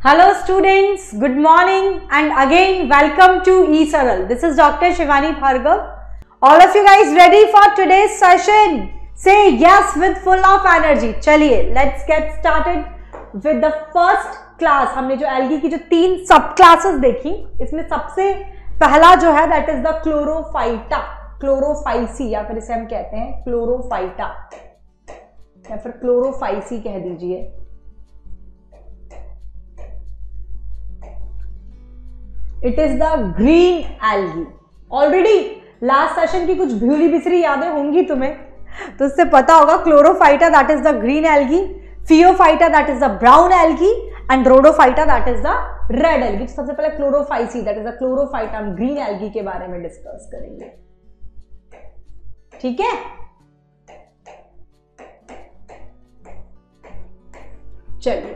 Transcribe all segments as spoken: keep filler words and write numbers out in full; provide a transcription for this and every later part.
Hello students, good morning and again welcome to eSaral. This is Doctor Shivani Bhargav. All of you guys ready for today's session? Say yes with full of energy. चलिए let's get started with the first class. हमने जो algae की जो तीन सब classes देखी, इसमें सबसे पहला जो है that is the chlorophyta, chlorophyceae या फिर इसे हम कहते हैं क्लोरोफाइटा या फिर क्लोरोफाइसी कह दीजिए. It is the green algae. Already last session की कुछ भूली बिसरी यादें होंगी तुम्हें, तो उससे पता होगा chlorophyta that is the green algae, phaeophyta that is the brown algae and rhodophyta that is the red algae. तो सबसे पहले chlorophyceae that is the chlorophyta, हम ग्रीन एल्गी के बारे में डिस्कस करेंगे. ठीक है, चलिए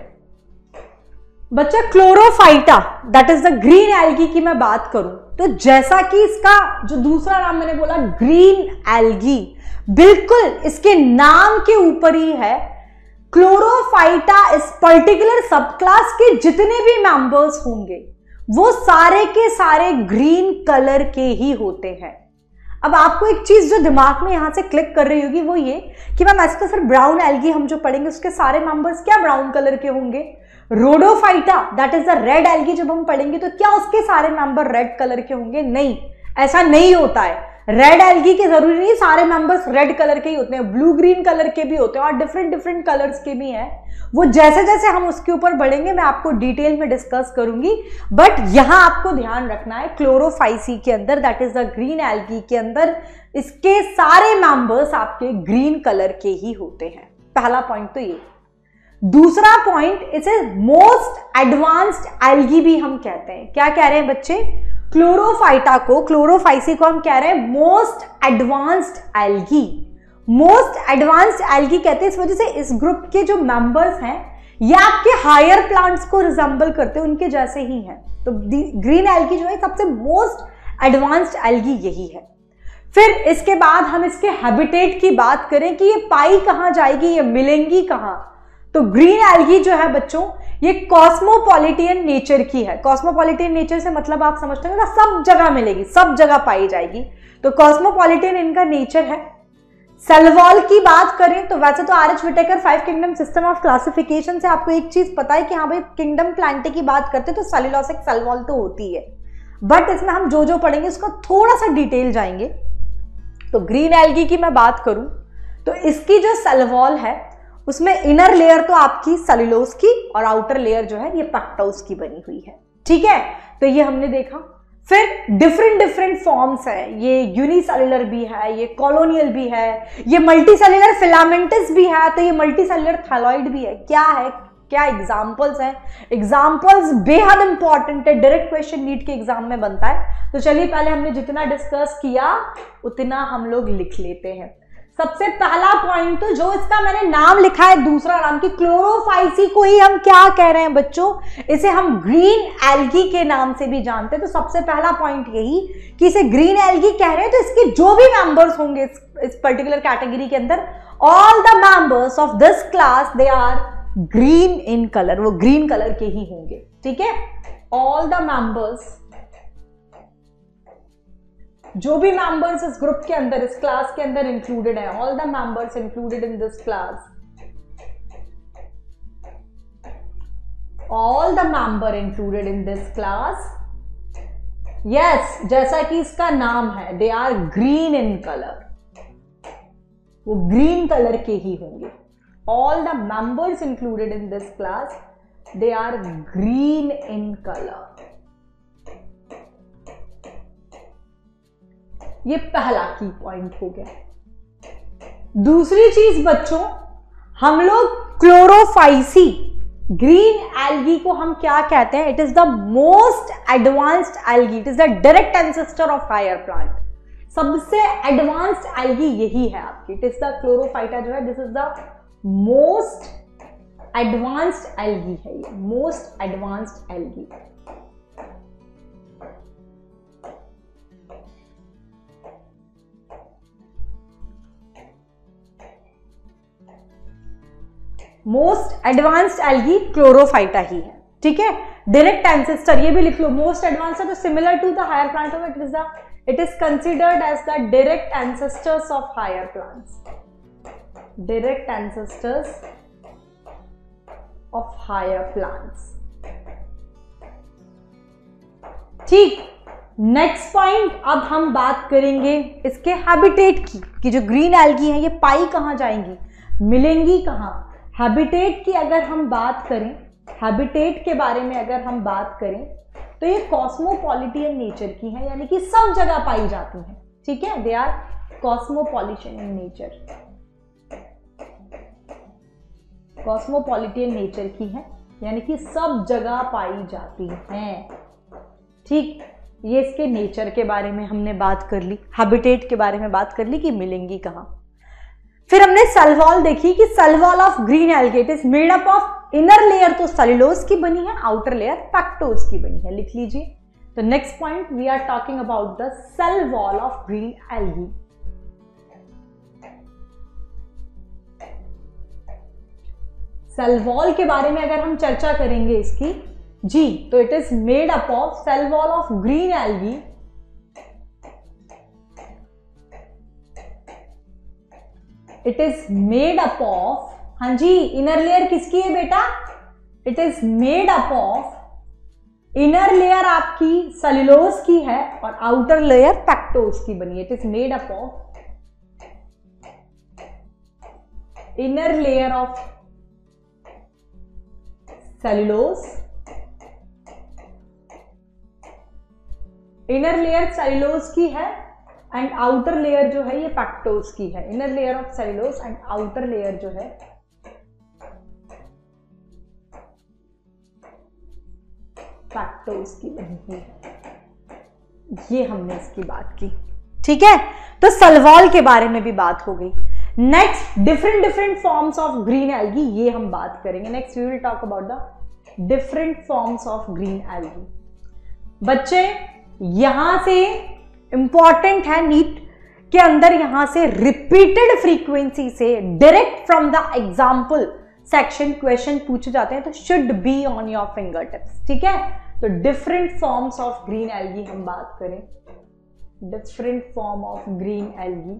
बच्चा chlorophyta that is the green algae की मैं बात करूं तो जैसा कि इसका जो दूसरा नाम मैंने बोला ग्रीन एल्गी, बिल्कुल इसके नाम के ऊपर ही है. क्लोरोफाइटा इस पर्टिकुलर सब क्लास के जितने भी मेंबर्स होंगे वो सारे के सारे ग्रीन कलर के ही होते हैं. अब आपको एक चीज जो दिमाग में यहां से क्लिक कर रही होगी वो ये कि मैम ऐसे तो फिर ब्राउन एल्गी हम जो पढ़ेंगे उसके सारे मेंबर्स क्या ब्राउन कलर के होंगे. Rhodophyta that is the red algae जब हम पढ़ेंगे तो क्या उसके सारे मेंबर रेड कलर के होंगे? नहीं, ऐसा नहीं होता है. रेड एल्गी के जरूरी नहीं सारे मेंबर्स रेड कलर के ही होते हैं, ब्लू ग्रीन कलर के भी होते हैं और डिफरेंट डिफरेंट कलर्स के भी हैं. वो जैसे जैसे हम उसके ऊपर बढ़ेंगे मैं आपको डिटेल में डिस्कस करूंगी, बट यहां आपको ध्यान रखना है क्लोरोफाइसी के अंदर that is the green algae के अंदर इसके सारे मेंबर्स आपके ग्रीन कलर के ही होते हैं. पहला पॉइंट तो ये. दूसरा पॉइंट, इसे मोस्ट एडवांस्ड एल्गी भी हम कहते हैं. क्या कह रहे हैं बच्चे? क्लोरोफाइटा को, क्लोरोफाइसी को हम कह रहे हैं most advanced algae. Most advanced algae कहते हैं इस वजह से इस ग्रुप के जो मेंबर्स हैं ये आपके हायर प्लांट्स को रिजेंबल करते हैं, उनके जैसे ही हैं. तो ग्रीन एल्गी जो है सबसे मोस्ट एडवांस्ड एल्गी यही है. फिर इसके बाद हम इसके हैबिटेट की बात करें कि ये पाई कहां जाएगी, ये मिलेंगी कहां, तो ग्रीन एल्गी जो है बच्चों ये कॉस्मोपॉलिटियन नेचर की है. कॉस्मोपॉलिटियन नेचर से मतलब आप समझते हो ना, सब जगह मिलेगी, सब जगह पाई जाएगी. तो कॉस्मोपॉलिटियन इनका नेचर है. सेल वॉल की बात करें तो वैसे तो R H Whittaker five kingdom system of classification से आपको एक चीज पता है कि हाँ भाई किंगडम प्लांटे की बात करते तो सेलुलोसिक सेल वॉल तो होती है, बट इसमें हम जो जो पढ़ेंगे उसका थोड़ा सा डिटेल जाएंगे. तो ग्रीन एल्गी की मैं बात करूं तो इसकी जो सेल वॉल है उसमें इनर लेयर तो आपकी सेलुलोज की और आउटर लेयर जो है ये पेक्टोज की बनी हुई है. ठीक है, तो ये हमने देखा. फिर डिफरेंट डिफरेंट फॉर्म्स है, ये यूनिसेलुलर भी है, ये कॉलोनियल भी है, ये मल्टीसेलुलर फिलामेंटस भी है, तो ये मल्टीसेलुलर थायलॉइड भी है. क्या है, क्या एग्जाम्पल्स हैं? एग्जाम्पल्स बेहद इंपॉर्टेंट है, डायरेक्ट क्वेश्चन नीट के एग्जाम में बनता है. तो चलिए पहले हमने जितना डिस्कस किया उतना हम लोग लिख लेते हैं. सबसे पहला पॉइंट तो जो इसका मैंने नाम लिखा है दूसरा नाम की क्लोरोफाइसी को ही हम क्या कह रहे हैं बच्चों, इसे हम ग्रीन एल्गी के नाम से भी जानते हैं. तो सबसे पहला पॉइंट यही कि इसे ग्रीन एल्गी कह रहे हैं तो इसके जो भी मेंबर्स होंगे इस, इस पर्टिकुलर कैटेगरी के अंदर, all the members of this class they are green in colour, वो ग्रीन कलर के ही होंगे. ठीक है, ऑल द मेंबर्स, जो भी मेंबर्स इस ग्रुप के अंदर इस क्लास के अंदर इंक्लूडेड है, all the members included in this class, all the member included in this class, yes जैसा कि इसका नाम है they are green in colour, वो ग्रीन कलर के ही होंगे. All the members included in this class they are green in colour. ये पहला की पॉइंट हो गया. दूसरी चीज बच्चों, हम लोग क्लोरोफाइसी ग्रीन एल्गी को हम क्या कहते हैं? It is the most advanced algae, it is the direct ancestor of higher plant. सबसे एडवांस्ड एल्गी यही है आपकी. इट इज द क्लोरोफाइटा जो है this is the most advanced algae है, ये most advanced algae. Most advanced algae chlorophyta ही है. ठीक है। डायरेक्ट एंसेस्टर ये भी लिख लो, मोस्ट एडवांस है तो similar to the higher plant of it is the it is considered as the direct ancestors of higher plants, direct ancestors of higher plants. ठीक, नेक्स्ट पॉइंट, अब हम बात करेंगे इसके हैबिटेट की कि जो ग्रीन एल्गी है ये पाई कहां जाएंगी, मिलेंगी कहां। हैबिटेट की अगर हम बात करें, हैबिटेट के बारे में अगर हम बात करें तो ये कॉस्मोपॉलिटियन नेचर की है, यानी कि सब जगह पाई जाती हैं। ठीक है, they are cosmopolitan in nature, cosmopolitan nature की है, यानी कि सब जगह पाई जाती हैं। ठीक, ये इसके नेचर के बारे में हमने बात कर ली, हैबिटेट के बारे में बात कर ली कि मिलेंगी कहां। फिर हमने सेल वॉल देखी कि cell wall of green algae it is made up of inner layer तो सेलुलोज की बनी है, आउटर लेयर पेक्टोज की बनी है, लिख लीजिए। तो next point we are talking about the cell wall of green algae. Cell wall के बारे में अगर हम चर्चा करेंगे इसकी जी, तो it is made up of cell wall of green algae it is made up of, हाँ जी, इनर लेयर किसकी है बेटा, it is made up of, inner layer आपकी सेलुलोज की है और आउटर लेयर पेक्टोज की बनी है। It is made up of inner layer of cellulose, inner layer cellulose की है एंड आउटर लेयर जो है ये पेक्टोज की है। Inner layer of cellulose and outer layer जो है पेक्टोज की बनी हुई है। ये हमने इसकी बात की। ठीक है, तो सेल वॉल के बारे में भी बात हो गई। Next, different different forms of green algae, ये हम बात करेंगे। Next we will talk about the different forms of green algae. बच्चे यहां से इंपॉर्टेंट है, नीट के अंदर यहां से रिपीटेड फ्रीक्वेंसी से direct from the example section question पूछे जाते हैं, तो should be on your finger tips. ठीक है, तो different forms of green algae हम बात करें, different form of green algae,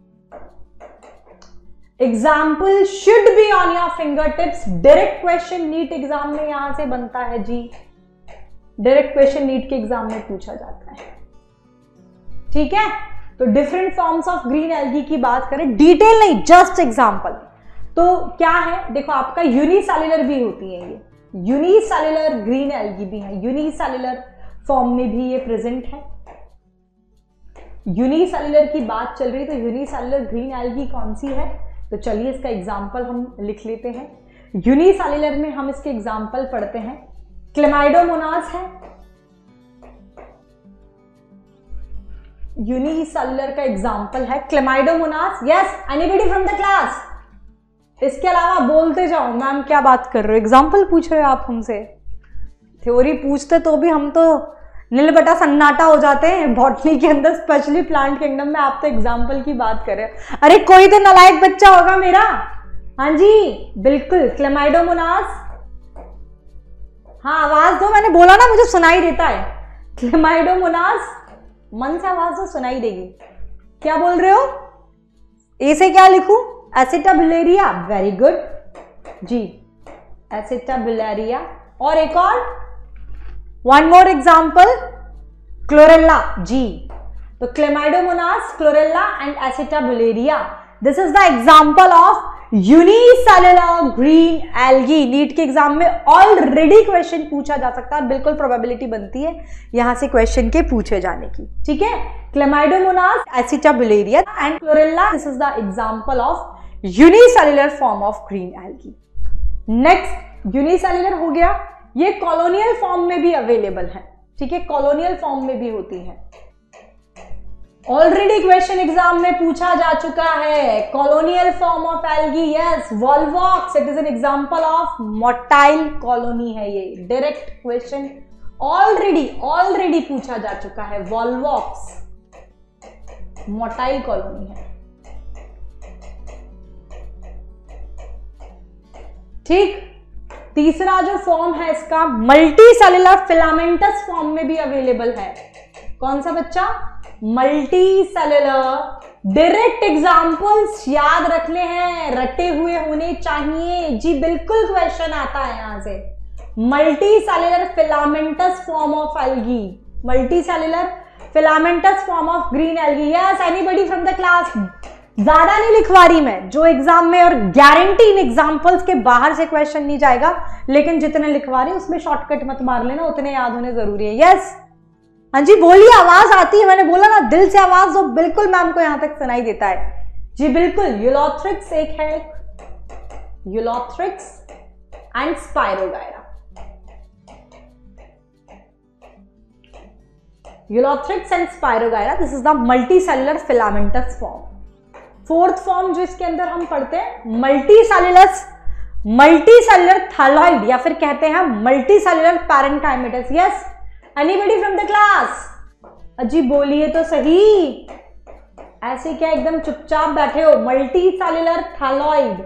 example should be on your finger tips. Direct question NEET exam में यहां से बनता है जी, डायरेक्ट क्वेश्चन नीट के एग्जाम में पूछा जाता है। ठीक है, तो different forms of green algae की बात करें, डिटेल नहीं, जस्ट एग्जांपल। तो क्या है, देखो आपका यूनिसेल्युलर भी होती है, ये यूनिसेल्युलर ग्रीन एल्गी भी है, यूनिसेल्युलर फॉर्म में भी ये प्रेजेंट है। यूनिसेल्युलर की बात चल रही, तो यूनिसेल्युलर ग्रीन एल्गी कौन सी है, तो चलिए इसका एग्जाम्पल हम लिख लेते हैं। यूनिसेल्युलर में हम इसके एग्जाम्पल पढ़ते हैं। क्लेमाइडोमोनास है, यूनिसेल्युलर का एग्जाम्पल है chlamydomonas. Yes, anybody from the class? इसके अलावा बोलते जाओ, मैम क्या बात कर रहे हो, एग्जाम्पल पूछ रहे हो आप हमसे। थ्योरी पूछते तो भी हम तो नील बटा सन्नाटा हो जाते हैं बॉटनी के अंदर, स्पेशली प्लांट किंगडम में। आप तो एग्जाम्पल की बात कर रहे हो। अरे कोई तो नालायक बच्चा होगा मेरा। हाँ जी बिल्कुल, क्लेमाइडोमोनास। हाँ आवाज दो, मैंने बोला ना मुझे सुनाई देता है। क्लेमाइडोमोनास, मन से आवाज दो, सुनाई देगी। क्या बोल रहे हो? ए से क्या लिखूं? एसिटाबुलेरिया, वेरी गुड जी, एसिटाबुलेरिया। और एक और, वन मोर एग्जाम्पल, क्लोरेला जी। तो chlamydomonas, chlorella and acetabularia, this is the example of unicellular green algae. NEET के एग्जाम में ऑलरेडी क्वेश्चन पूछा जा सकता है, बिल्कुल प्रोबेबिलिटी बनती है यहां से क्वेश्चन के पूछे जाने की। ठीक है, chlamydomonas, acetabularia and chlorella, this is the example of unicellular form of green algae. Next, unicellular हो गया, ये कॉलोनियल फॉर्म में भी अवेलेबल है। ठीक है, कॉलोनियल फॉर्म में भी होती है। ऑलरेडी क्वेश्चन एग्जाम में पूछा जा चुका है, colonial form of algae. Yes, volvox, it is an example of motile colony है ये। डायरेक्ट क्वेश्चन ऑलरेडी ऑलरेडी पूछा जा चुका है, वॉल्वॉक्स मोटाइल कॉलोनी है। ठीक, तीसरा जो फॉर्म है इसका मल्टी सेलुलर फिलामेंटस फॉर्म में भी अवेलेबल है। कौन सा बच्चा? Multi cellular. डायरेक्ट एग्जाम्पल्स याद रखने हैं, रटे हुए होने चाहिए जी, बिल्कुल क्वेश्चन आता है यहां से। Multi cellular filamentous form of algae, multi cellular filamentous form of green algae. Yes, anybody from the class? ज्यादा नहीं लिखवा रही मैं, जो एग्जाम में, और गारंटी इन एग्जाम्पल्स के बाहर से क्वेश्चन नहीं जाएगा, लेकिन जितने लिखवा रही उसमें शॉर्टकट मत मार लेना, उतने याद होने जरूरी है। यस हाँ जी बोलिए, आवाज आती है? मैंने बोला ना दिल से आवाज दो, बिल्कुल मैम को यहां तक सुनाई देता है जी, बिल्कुल। यूलोथ्रिक्स एक है, ulothrix and spirogyra. Ulothrix and spirogyra, this is the multi cellular filamentous form. Fourth form जो इसके अंदर हम पढ़ते हैं, multicellular multi cellular thalloid, या फिर कहते हैं multicellular parenchymatous. Yes, anybody from the class? अजी बोलिए तो सही, ऐसे क्या एकदम चुपचाप बैठे हो? मल्टी सेलुलर थैलॉइड,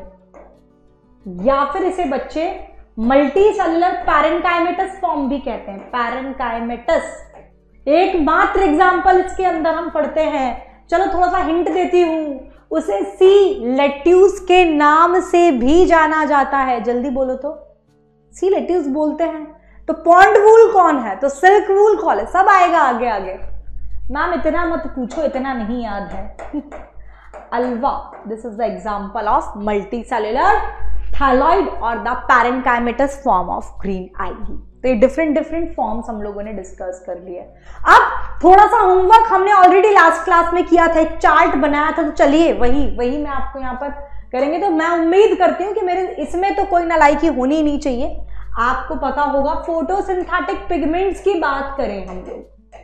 या फिर इसे बच्चे मल्टी सेलुलर पैरेन्काइमेटस फॉर्म भी कहते हैं, पैरेन्काइमेटस। एक मात्र एग्जाम्पल इसके अंदर हम पढ़ते हैं, चलो थोड़ा सा हिंट देती हूं, उसे सी लेट्यूस के नाम से भी जाना जाता है। जल्दी बोलो तो, सी लेट्यूस बोलते हैं। तो पॉन्ड वूल कौन है? तो सिल्क वूल कौन है? सब आएगा आगे आगे। मैम इतना मत पूछो, इतना नहीं याद है। Ulva, this is the example of multi cellular thalloid और the parenchymatous form of green algae. तो ये डिफरेंट डिफरेंट फॉर्म्स हम लोगों ने डिस्कस कर लिए। अब थोड़ा सा होमवर्क हमने ऑलरेडी लास्ट क्लास में किया था, एक चार्ट बनाया था, तो चलिए वही वही मैं आपको यहाँ पर करेंगे। तो मैं उम्मीद करती हूँ कि मेरे इसमें तो कोई नालायकी होनी ही नहीं चाहिए। आपको पता होगा, फोटोसिंथेटिक पिगमेंट्स की बात करें हम लोग,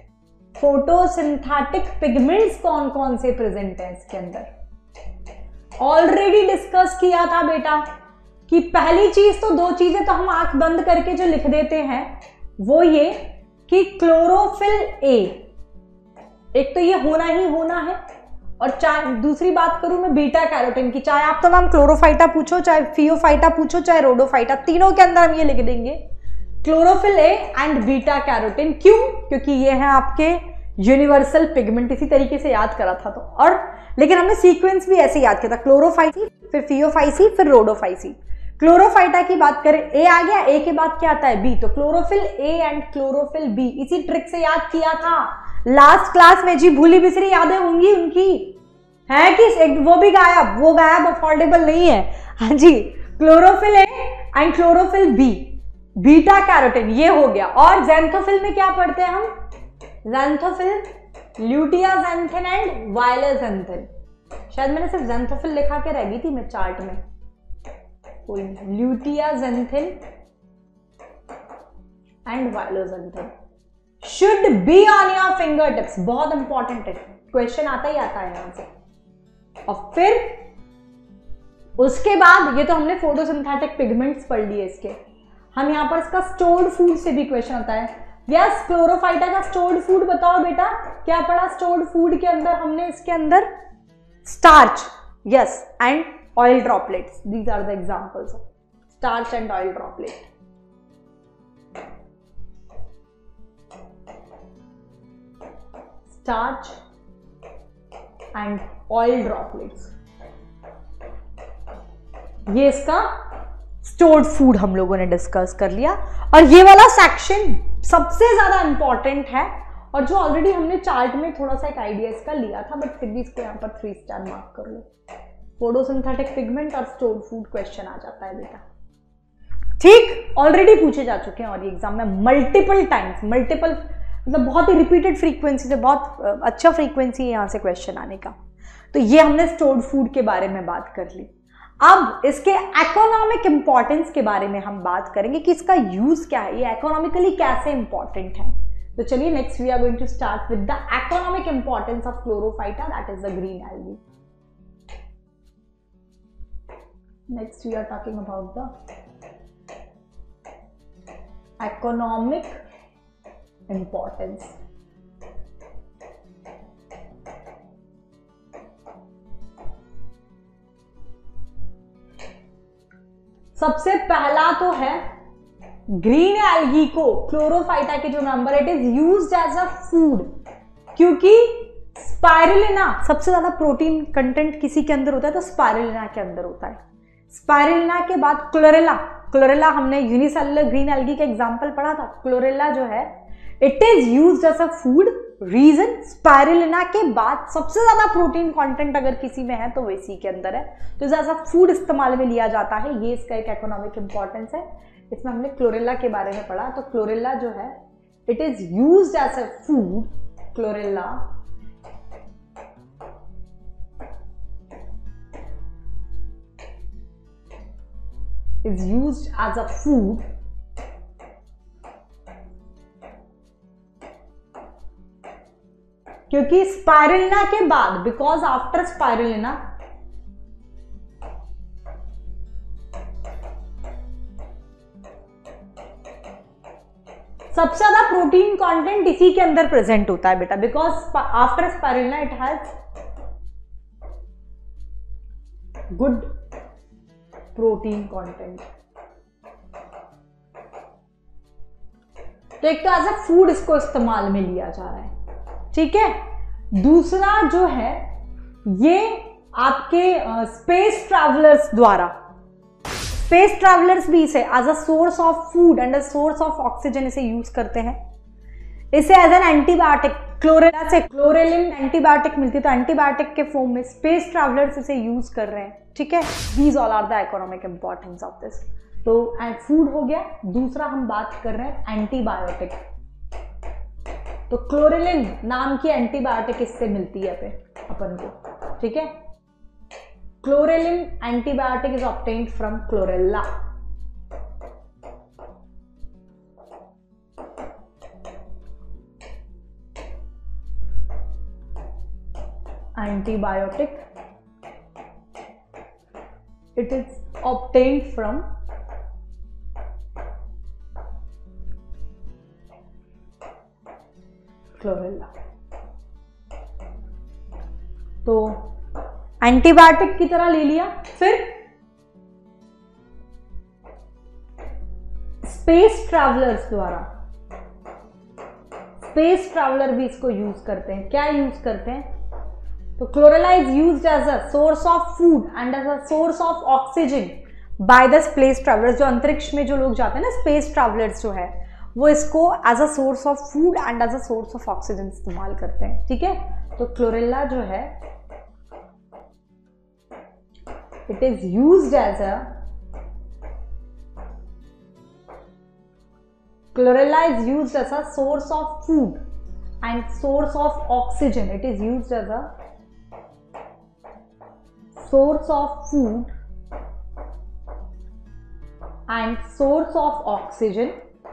फोटोसिंथेटिक पिगमेंट्स कौन कौन से प्रेजेंट हैं इसके अंदर, ऑलरेडी डिस्कस किया था बेटा कि पहली चीज तो, दो चीजें तो हम आंख बंद करके जो लिख देते हैं वो ये कि क्लोरोफिल ए, एक तो ये होना ही होना है, और चाहे दूसरी बात करूं मैं बीटा कैरोटीन की, चाहे आप तो मैम क्लोरोफाइटा पूछो, चाहे फियोफाइटा पूछो, चाहे रोडोफाइटा, तीनों के अंदर हम ये लिख देंगे chlorophyll A and beta carotene. क्यों? क्योंकि ये है आपके यूनिवर्सल पिगमेंट, इसी तरीके से याद करा था। तो और लेकिन हमने सीक्वेंस भी ऐसे याद किया था, क्लोरोफाइसी, फिर फियोफाइसी, फिर रोडोफाइसी। क्लोरोफाइटा की बात करें, ए आ गया, ए के बाद क्या आता है? बी। तो chlorophyll A and chlorophyll b, इसी ट्रिक से याद किया था लास्ट क्लास में जी। भूली बिसरी यादें होंगी उनकी, है कि एक वो भी गायब, वो गायब अफोर्डेबल नहीं है। हाँ जी, chlorophyll A and chlorophyll b, beta carotene ये हो गया। और ज़ैंथोफिल में क्या पढ़ते हैं हम? Xanthophyll, luteoxanthin and violaxanthin. शायद मैंने सिर्फ ज़ैंथोफिल लिखा के रह गई थी मैं चार्ट में, luteoxanthin and violaxanthin should be on your finger tips. बहुत इंपॉर्टेंट है, क्वेश्चन आता ही आता है यहां से। और फिर उसके बाद ये तो हमने फोटोसिंथेटिक पिगमेंट्स पढ़ लिए इसके, हम यहां पर इसका स्टोर्ड फूड से भी क्वेश्चन आता है। यस, क्लोरोफाइटा का स्टोर्ड फूड बताओ बेटा, क्या पढ़ा स्टोर्ड फूड के अंदर हमने? इसके अंदर starch, yes, and oil droplets, these are the examples of starch and oil droplet. Starch and oil droplets, ये इसका स्टोर्ड फूड हम लोगों ने डिस्कस कर लिया। और ये वाला सेक्शन सबसे ज्यादा इंपॉर्टेंट है, और जो ऑलरेडी हमने चार्ट में थोड़ा सा एक आइडिया इसका लिया था, बट फिर भी इसको यहाँ पर थ्री स्टार मार्क कर लो। फोटोसिंथेटिक पिगमेंट और स्टोर्ड फूड क्वेश्चन आ जाता है बेटा, ठीक, ऑलरेडी पूछे जा चुके हैं और ये एग्जाम में मल्टीपल टाइम्स, मल्टीपल मतलब बहुत ही रिपीटेड फ्रीक्वेंसी से, बहुत अच्छा फ्रीक्वेंसी है यहाँ से क्वेश्चन आने का। तो ये हमने स्टोर्ड फूड के बारे में बात कर ली। अब इसके इकोनॉमिक इंपॉर्टेंस के बारे में हम बात करेंगे कि इसका यूज क्या है, ये इकोनॉमिकली कैसे इंपॉर्टेंट है। तो चलिए next we are going to start with the economic importance of chlorophyta, that is the green algae. Next we are talking about the economic importance. सबसे पहला तो है ग्रीन एल्गी को, क्लोरोफाइटा के जो member, it is used as a food, क्योंकि spirulina सबसे ज्यादा प्रोटीन कंटेंट किसी के अंदर होता है तो स्पाइरुलिना के अंदर होता है। स्पाइरुलिना के बाद क्लोरेला, क्लोरेला हमने यूनिसेलुलर ग्रीन एल्गी का एग्जांपल पढ़ा था। क्लोरेला जो है it is used as a food, reason spirulina के बाद सबसे ज्यादा प्रोटीन कंटेंट अगर किसी में है तो वो इसी के अंदर है, तो एज अ फूड इस्तेमाल में लिया जाता है। ये इसका एक इकोनॉमिक इंपॉर्टेंस है। इसमें हमने क्लोरेला के बारे में पढ़ा, तो क्लोरेला जो है it is used as a food, chlorella is used as a food क्योंकि स्पाइरुलिना के बाद, बिकॉज आफ्टर स्पाइरुलिना सबसे ज्यादा प्रोटीन कंटेंट इसी के अंदर प्रेजेंट होता है बेटा, because after spirulina it has good protein content. तो एक तो एज अ फूड इसको इस्तेमाल में लिया जा रहा है, ठीक है। दूसरा जो है ये आपके स्पेस ट्रैवलर्स द्वारा, स्पेस ट्रैवलर्स भी इसे as a source of food and a source of oxygen इसे यूज करते हैं। इसे एज एन एंटीबायोटिक, क्लोरेला से क्लोरेलिन एंटीबायोटिक मिलती है, तो एंटीबायोटिक के फॉर्म में स्पेस ट्रैवलर्स इसे यूज कर रहे हैं, ठीक है। These all are the economic importance of this. तो एंड फूड हो गया। दूसरा हम बात कर रहे हैं एंटीबायोटिक, तो क्लोरेलिन नाम की एंटीबायोटिक इससे मिलती है अपन को, ठीक है। Chlorellin antibiotic is obtained from chlorella. Antibiotic, it is obtained from chlorella. तो एंटीबायोटिक की तरह ले लिया। फिर स्पेस ट्रैवलर्स द्वारा, स्पेस ट्रैवलर भी इसको यूज करते हैं। क्या यूज करते हैं? तो chlorella is used as a source of food and as a source of oxygen by the space travellers. जो अंतरिक्ष में जो लोग जाते हैं ना, स्पेस ट्रैवलर्स जो है, वो इसको as a source of food and as a source of oxygen इस्तेमाल करते हैं, ठीक है। तो क्लोरेला जो है it is used as a chlorella is used as a source of food and source of oxygen. It is used as a source of food and source of oxygen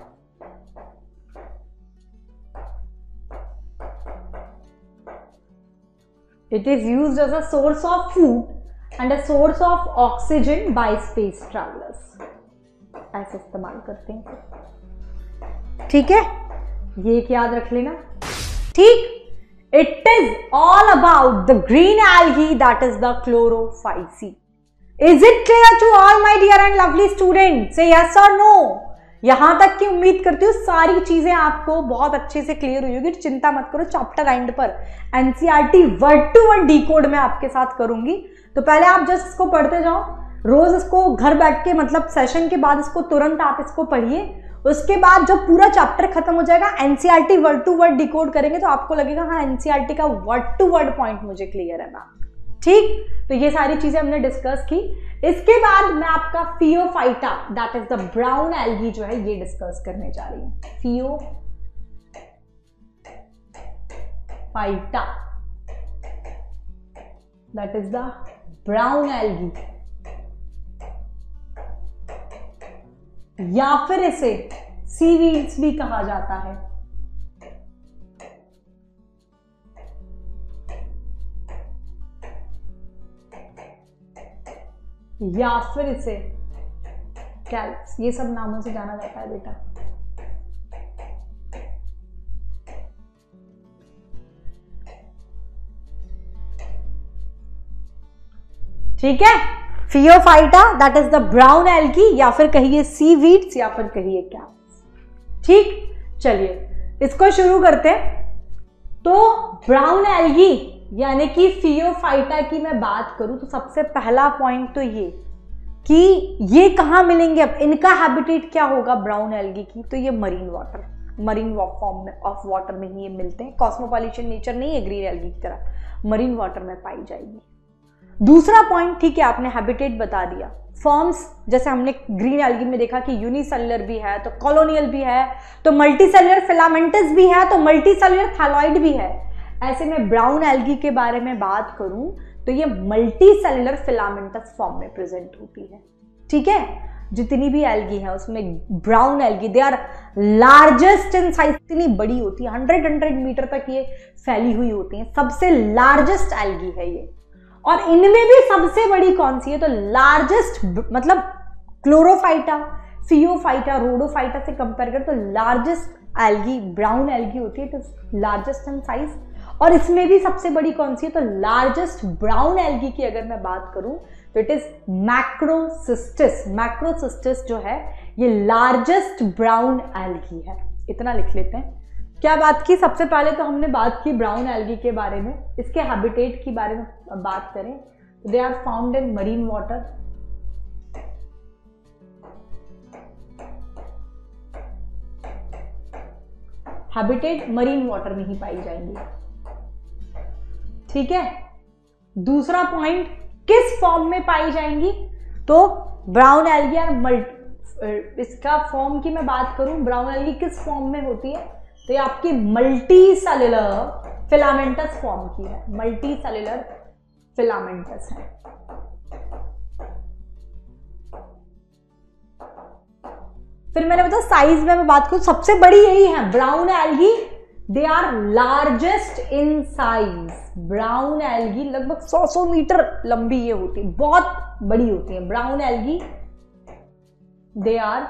it is used as a source of food and a source of oxygen by space travelers। ऐसे इस्तेमाल करते हैं, ठीक है। ये एक याद रख लेना, ठीक। It is all about the green algae, that is the chlorophyci. Is it clear to all my dear and lovely students? Say yes or no. यहां तक की उम्मीद करती हूँ सारी चीजें आपको बहुत अच्छे से क्लियर हुई होगी। चिंता मत करो, चैप्टर एंड पर NCERT word to word decode में आपके साथ करूंगी। तो पहले आप जस्ट इसको पढ़ते जाओ, रोज इसको घर बैठ के, मतलब सेशन के बाद इसको तुरंत आप इसको पढ़िए। उसके बाद जब पूरा चैप्टर खत्म हो जाएगा, NCERT word to word decode करेंगे तो आपको लगेगा हाँ एनसीईआरटी का वर्ड टू वर्ड पॉइंट मुझे क्लियर है ना, ठीक। तो ये सारी चीजें हमने डिस्कस की। इसके बाद मैं आपका phaeophyta, that is the brown algae जो है, ये डिस्कस करने जा रही हूँ। Phaeophyta, that is the brown algae, या फिर इसे सीवीड्स भी कहा जाता है। या फिर इसे कैल्प्स, ये सब नामों से जाना जाता है बेटा। ठीक है, phaeophyta that is the brown algae, या फिर कहिए सीवीड्स, या फिर कहिए क्या। ठीक, चलिए इसको शुरू करते हैं। तो ब्राउन एल्गी यानी कि फियोफाइटा की मैं बात करूं तो सबसे पहला पॉइंट तो ये कि ये कहां मिलेंगे। अब इनका हैबिटेट क्या होगा ब्राउन एल्गी की, तो ये मरीन वाटर, मरीन फॉर्म में ऑफ वाटर में ही ये मिलते हैं। कॉस्मोपॉलिटन नेचर नहीं है ग्रीन एल्गी की तरह, मरीन वाटर में पाई जाएगी। दूसरा पॉइंट, ठीक है, आपने हैबिटेट बता दिया। फॉर्म्स जैसे हमने ग्रीन एल्गी में देखा कि यूनिसेलुलर भी है, तो कॉलोनियल भी है, तो मल्टीसेलुलर फिलामेंटस भी है, तो मल्टीसेलुलर थैलॉइड भी है। ऐसे में ब्राउन एल्गी के बारे में बात करूं तो ये मल्टीसेलुलर फिलामेंटस फॉर्म में प्रेजेंट होती है। ठीक है, जितनी भी एल्गी है उसमें brown algae they are largest in size, इतनी बड़ी होती है, हंड्रेड हंड्रेड मीटर तक ये फैली हुई होती है, सबसे लार्जेस्ट एल्गी है ये। और इनमें भी सबसे बड़ी कौन सी है, तो लार्जेस्ट मतलब क्लोरोफाइटा, फियोफाइटा, रोडोफाइटा से कंपेयर कर तो लार्जेस्ट एल्गी ब्राउन एल्गी होती है, तो लार्जेस्ट इन साइज। और इसमें भी सबसे बड़ी कौन सी है, तो लार्जेस्ट ब्राउन एल्गी की अगर मैं बात करूं तो इट इज मैक्रोसिस्टिस। मैक्रोसिस्टिस जो है ये लार्जेस्ट ब्राउन एल्गी है। इतना लिख लेते हैं। क्या बात की, सबसे पहले तो हमने बात की ब्राउन एल्गी के बारे में, इसके हैबिटेट के बारे में बात करें तो they are found in marine water. Habitat marine water में ही पाई जाएंगी। ठीक है, दूसरा पॉइंट, किस फॉर्म में पाई जाएंगी, तो ब्राउन एल्गी और इसका फॉर्म की मैं बात करूं, ब्राउन एल्गी किस फॉर्म में होती है, तो ये आपकी मल्टी सेलुलर फिलामेंटस फॉर्म की है, मल्टी सेलुलर फिलामेंटस है। फिर मैंने बताया साइज में मैं बात करूं, सबसे बड़ी यही है brown algae, they are largest in size. Brown algae लगभग सौ सौ मीटर लंबी ये होती है, बहुत बड़ी होती है brown algae. They are,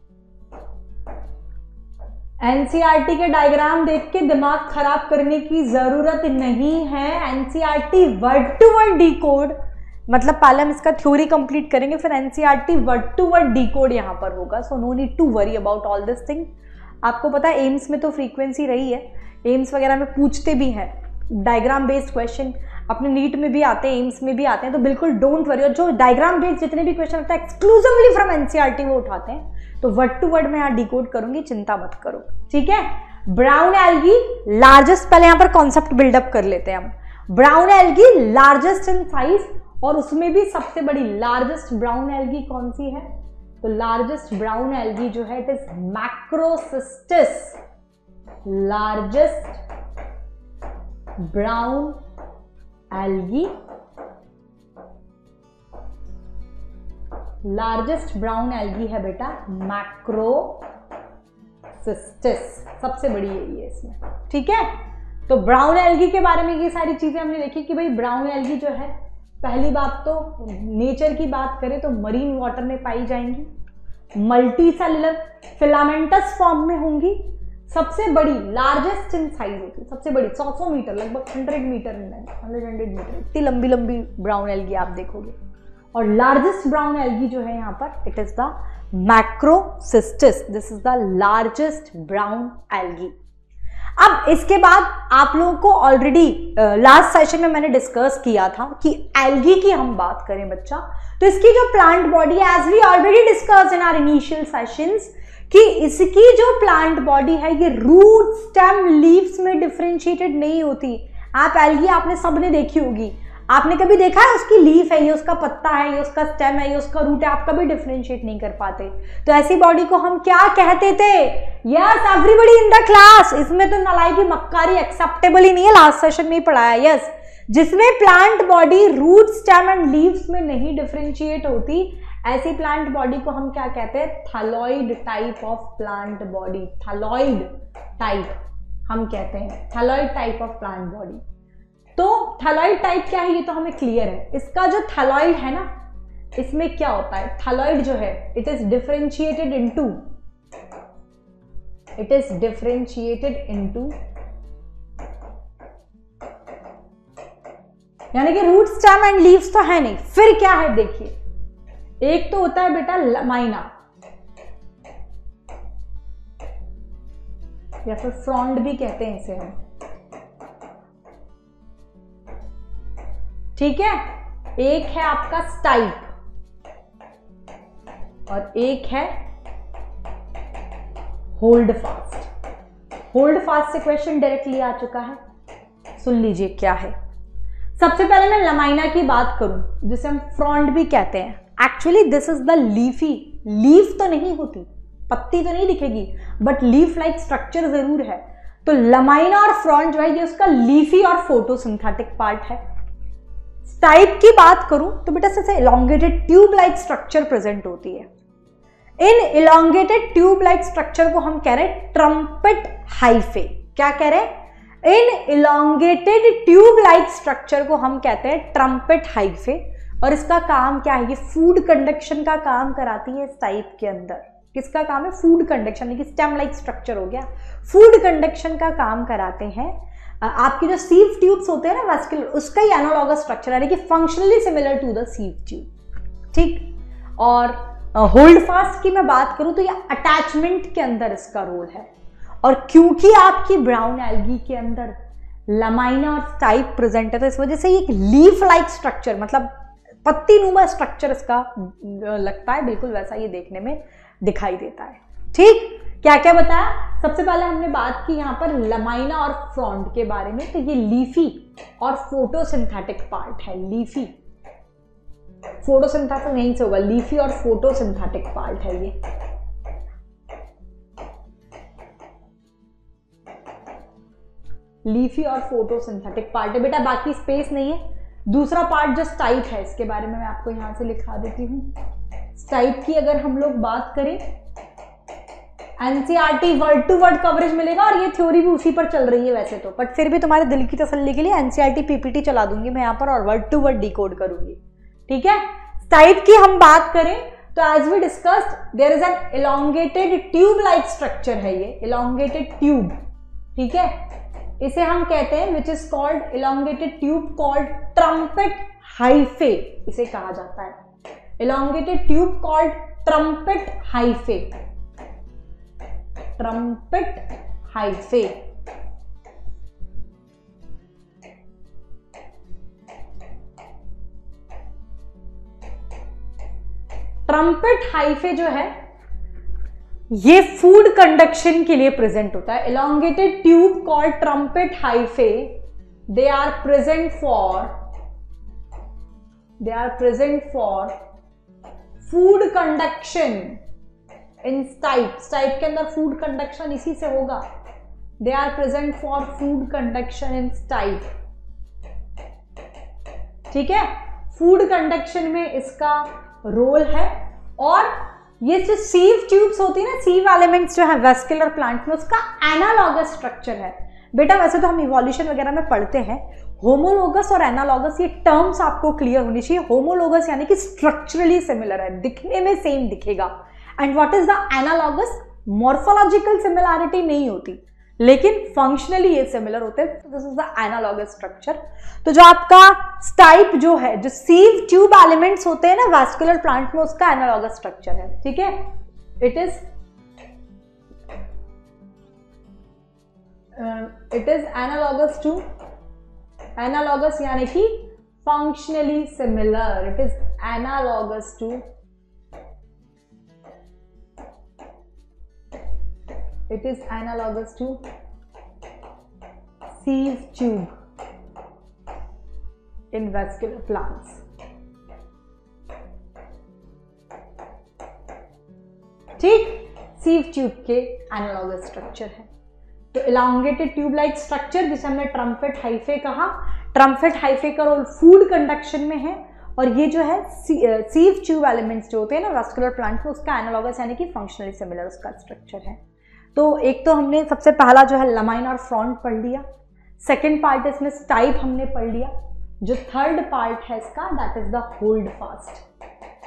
NCERT के डायग्राम देख के दिमाग खराब करने की जरूरत नहीं है। NCERT word to word decode, मतलब पहले हम इसका थ्योरी कंप्लीट करेंगे, फिर NCERT word to word decode यहां पर होगा। So no need to worry about all this thing. आपको पता है एम्स में तो फ्रीक्वेंसी रही है, एम्स वगैरह में पूछते भी हैं डायग्राम बेस्ड क्वेश्चन, अपने नीट में भी आते हैं, एम्स में भी आते हैं, तो बिल्कुल डोंट वरी। और जो डायग्राम बेस्ड जितने भी क्वेश्चन होते हैं एक्सक्लूसिवली फ्रॉम एनसीईआरटी वो उठाते हैं, तो वर्ड टू वर्ड में यहाँ डिकोड करूंगी, चिंता मत करो। ठीक है, ब्राउन एल्गी लार्जेस्ट, पहले यहाँ पर कॉन्सेप्ट बिल्डअप कर लेते हैं हम। Brown algae largest in size, और उसमें भी सबसे बड़ी लार्जेस्ट ब्राउन एल्गी कौन सी है, तो लार्जेस्ट ब्राउन एल्गी जो है it is macrocystis, largest brown algae, largest brown algae है बेटा मैक्रोसिस्टिस, सबसे बड़ी यही है इसमें। ठीक है, तो ब्राउन एल्गी के बारे में ये सारी चीजें हमने देखी कि भाई ब्राउन एल्गी जो है, पहली बात तो नेचर की बात करें तो मरीन वाटर में पाई जाएंगी, मल्टी सेलुलर फिलामेंटस फॉर्म में होंगी, सबसे बड़ी लार्जेस्ट इन साइज होती है, सबसे बड़ी सौ सौ मीटर, लगभग hundred metre, hundred hundred metre, इतनी लंबी लंबी ब्राउन एल्गी आप देखोगे। और लार्जेस्ट ब्राउन एल्गी जो है यहाँ पर it is the macrocystis, this is the largest brown algae. अब इसके बाद आप लोगों को ऑलरेडी लास्ट सेशन में मैंने डिस्कस किया था कि एल्गी की हम बात करें बच्चा, तो इसकी जो plant body as we already discuss in our initial sessions कि इसकी जो प्लांट बॉडी है ये रूट, स्टेम, लीव्स में डिफरेंशिएटेड नहीं होती। आप एल्गी आपने सबने देखी होगी, आपने कभी देखा है उसकी लीफ है, ये उसका पत्ता है, ये उसका स्टेम है, ये उसका रूट है, आप कभी डिफरेंशिएट नहीं कर पाते। तो ऐसी बॉडी को हम क्या कहते थे? Yes everybody in the class, इसमें तो नलाई की मक्कारी एक्सेप्टेबल ही नहीं है, लास्ट सेशन में ही पढ़ाया। यस, जिसमें plant body root, stem and leaves में नहीं डिफरेंशिएट होती, ऐसी प्लांट बॉडी को हम क्या कहते हैं? Thalloid type of plant body, thalloid type हम कहते हैं, thalloid type of plant body. तो थैलॉइड टाइप क्या है ये तो हमें क्लियर है। इसका जो थैलॉइड है ना, इसमें क्या होता है? थैलॉइड जो है it is differentiated into, it is differentiated into, यानी कि रूट, स्टेम एंड लीव्स तो है नहीं, फिर क्या है देखिए, एक तो होता है बेटा लमाइना या फिर फ्रॉन्ड भी कहते हैं इसे हम, ठीक है। एक है आपका स्टाइप और एक है होल्ड फास्ट। होल्ड फास्ट से क्वेश्चन डायरेक्टली आ चुका है, सुन लीजिए क्या है। सबसे पहले मैं लमाइना की बात करूं जिसे हम फ्रॉन्ड भी कहते हैं। Actually this is the leafy, leaf तो नहीं होती, पत्ती तो नहीं दिखेगी, बट लीफ लाइक स्ट्रक्चर जरूर है। तो लमाइना और फ्रॉन्ड जो है ये उसका लीफी और फोटोसिंथेटिक पार्ट है। स्टाइप की बात करूं तो बेटा से elongated tube like structure present होती है। इन इलॉन्गेटेड ट्यूब लाइक स्ट्रक्चर को हम कह रहे हैं ट्रम्पेट हाइफे। क्या कह रहे हैं? इन इलॉन्गेटेड ट्यूब लाइक स्ट्रक्चर को हम कहते हैं ट्रम्पेट हाइफे। और इसका काम क्या है? ये फूड कंडक्शन का काम कराती है इस टाइप के अंदर। किसका काम है? फूड कंडक्शन, यानी कि स्टेम लाइक स्ट्रक्चर हो गया, फूड कंडक्शन का काम कराते हैं। आपकी जो सीव ट्यूब्स होते हैं ना वेस्कुलर, उसका ही एनालॉगस स्ट्रक्चर है, यानी कि functionally similar to the sieve tube, ठीक। और होल्ड uh, फास्ट की मैं बात करूं तो ये अटैचमेंट के अंदर इसका रोल है। और क्योंकि आपकी ब्राउन एल्गी के अंदर लमाइना और स्टाइप प्रेजेंट है तो इस वजह से ये एक लीफ लाइक स्ट्रक्चर, मतलब पत्ती नुमा स्ट्रक्चर इसका लगता है, बिल्कुल वैसा ये देखने में दिखाई देता है, ठीक। क्या क्या बताया? सबसे पहले हमने बात की यहाँ पर लमाइना और फ्रॉन्ड के बारे में, तो ये लीफी और फोटोसिंथेटिक पार्ट है। लीफी, फोटोसिंथेसिस नहीं से होगा, लीफी और फोटोसिंथेटिक पार्ट है ये। लीफी और फोटोसिंथेटिक पार्ट है बेटा, बाकी स्पेस नहीं है। दूसरा पार्ट जो स्टाइप है, इसके बारे में मैं आपको यहां से लिखा देती हूँ। स्टाइप की अगर हम लोग बात करें, NCERT word to word coverage मिलेगा और ये थ्योरी भी उसी पर चल रही है वैसे तो, बट फिर भी तुम्हारे दिल की तसल्ली के लिए एनसीईआरटी पीपीटी चला दूंगी मैं यहाँ पर और वर्ड टू वर्ड डिकोड करूंगी, ठीक है। स्टाइप की हम बात करें तो as we discussed there is an elongated tube like structure है ये, इलॉन्गेटेड ट्यूब, ठीक है। इसे हम कहते हैं which is called elongated tube called trumpet hyphae, इसे कहा जाता है elongated tube called trumpet hyphae, trumpet hyphae. Trumpet hyphae जो है ये फूड कंडक्शन के लिए प्रेजेंट होता है। Elongated tube called trumpet hyphae, they are present for they are present for food conduction in stipe. Stipe के अंदर फूड कंडक्शन इसी से होगा। They are present for food conduction in stipe, ठीक है। फूड कंडक्शन में इसका रोल है। और ये जो सीव ट्यूब्स होती है ना, सीव एलिमेंट्स जो है वेस्कुलर प्लांट में, उसका एनालॉगस स्ट्रक्चर है बेटा। वैसे तो हम इवोल्यूशन वगैरह में पढ़ते हैं होमोलोगस और एनालॉगस, ये टर्म्स आपको क्लियर होनी चाहिए। होमोलोगस यानी कि स्ट्रक्चरली सिमिलर है, दिखने में सेम दिखेगा। And what is the analogous? Morphological similarity नहीं होती लेकिन फंक्शनली ये सिमिलर होते हैं। This is the analogous structure. तो जो आपका स्टाइप जो है, जो सीव ट्यूब एलिमेंट्स होते हैं ना वेस्कुलर प्लांट में, उसका एनालॉगस स्ट्रक्चर है, ठीक है। It is it is analogous to analogous यानी कि functionally similar. It is analogous to It is analogous to sieve tube in vascular plants. ठीक, sieve tube के एनालॉगस स्ट्रक्चर है। तो इलांगेटेड ट्यूब लाइक स्ट्रक्चर जिसे हमने ट्रम्पेट हाइफे कहा, trumpet hyphae का रोल फूड कंडक्शन में है। और ये जो है सीव ट्यूब एलिमेंट्स जो होते हैं ना वेस्कुलर प्लांट में, उसका एनालॉगस यानी कि फंक्शनली सिमिलर उसका स्ट्रक्चर है। तो एक तो हमने सबसे पहला जो है लमाइन और फ्रॉन्ड पढ़ लिया, सेकेंड पार्ट इसमें स्टाइप हमने पढ़ लिया, जो थर्ड पार्ट है इसका that is the holdfast.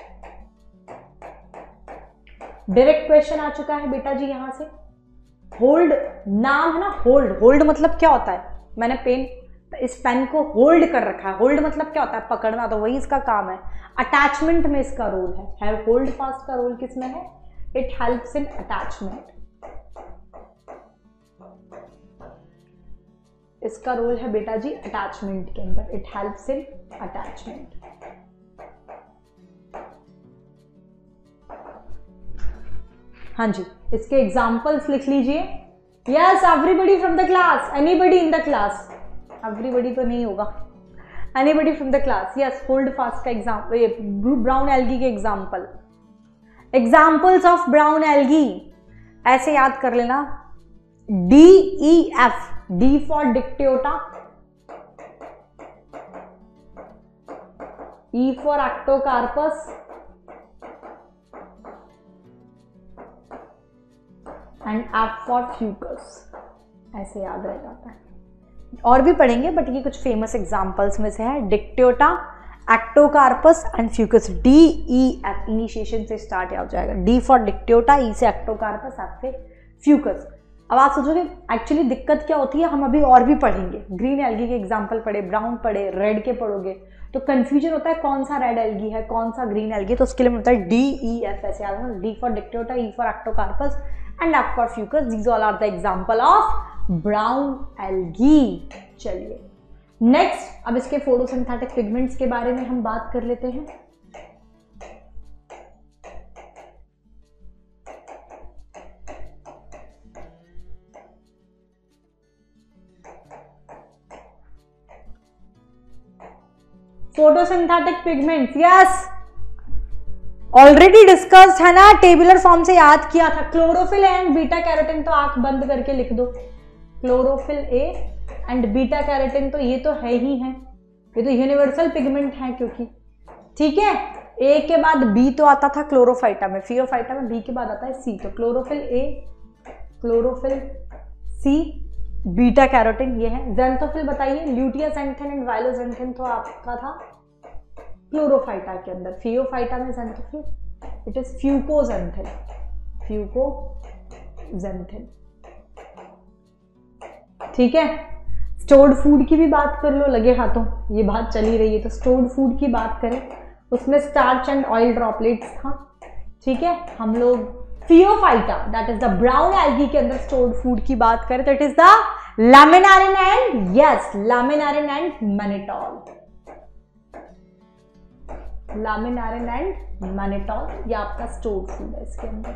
Direct question आ चुका है बेटा जी यहां से। होल्ड नाम है ना, होल्ड, होल्ड मतलब क्या होता है? मैंने पेन इस पेन को होल्ड कर रखा है। होल्ड मतलब क्या होता है? पकड़ना, तो वही इसका काम है। अटैचमेंट में इसका रोल है। है होल्ड फास्ट का रोल किसमें है? It helps in attachment. इसका रोल है बेटा जी अटैचमेंट के अंदर। It helps in attachment. हाँ जी, इसके एग्जाम्पल्स लिख लीजिए। Yes, everybody from the class, anybody in the class. Everybody तो नहीं होगा, anybody from the class. Yes, hold fast का एग्जाम्पल, ब्राउन एल्गी के एग्जाम्पल। एग्जाम्पल्स ऑफ ब्राउन एल्गी ऐसे याद कर लेना, D E F. D for Dictyota, E for Ectocarpus and F for Fucus. ऐसे याद रह जाता है। और भी पढ़ेंगे बट ये कुछ फेमस एग्जांपल्स में से है। Dictyota, Ectocarpus and Fucus. D E F initiation से स्टार्ट हो जाएगा। डी फॉर डिक्टियोटा, ई से एक्टोकार्पस, एफ से फ्यूकस। अब आप सोचोगे एक्चुअली दिक्कत क्या होती है, हम अभी और भी पढ़ेंगे। ग्रीन एल्गी के एग्जाम्पल पढ़े, ब्राउन पढ़े, रेड के पढ़ोगे तो कंफ्यूजन होता है कौन सा रेड एल्गी है, कौन सा ग्रीन एल्गी। तो उसके लिए होता है डी ई एफ। ऐसे याद रखना, D for Dictyota, E for Ectocarpus and F for Fucus. These all are the example of brown algae. चलिए नेक्स्ट, अब इसके फोटोसिंथेटिक पिगमेंट्स के बारे में हम बात कर लेते हैं। Photosynthetic pigments, yes already discussed है ना, टेबुलर फॉर्म से याद किया था। क्लोरोफिल एंड बीटा कैरोटीन, तो आंख बंद करके लिख दो। Chlorophyll A and beta carotene, तो ये तो है ही है, ये तो यूनिवर्सल पिगमेंट है क्योंकि, ठीक है। ए के बाद बी तो आता था क्लोरोफाइटा में, फियोफाइटा में बी के बाद आता है सी। तो क्लोरोफिल ए, क्लोरोफिल सी, बीटा कैरोटीन ये है। ज़ैंथोफिल बताइए, ल्यूटियासेंथिन एंड वायलोजेंथिन तो आपका था क्लोरोफाइटा के अंदर। फियोफाइटा में xanthophyll, it is fucoxanthin, fucoxanthin, ठीक है। स्टोर्ड फूड की भी बात कर लो, लगे हाथों ये बात चली रही है, तो स्टोर्ड फूड की बात करें, उसमें स्टार्च एंड ऑयल ड्रॉपलेट्स था, ठीक है। हम लोग Phaeophyta that is the brown algae के अंदर स्टोर्ड फूड की बात करें तो it is the laminarin and, yes laminarin and mannitol. Laminarin and mannitol ये आपका स्टोर्ड फूड है इसके अंदर,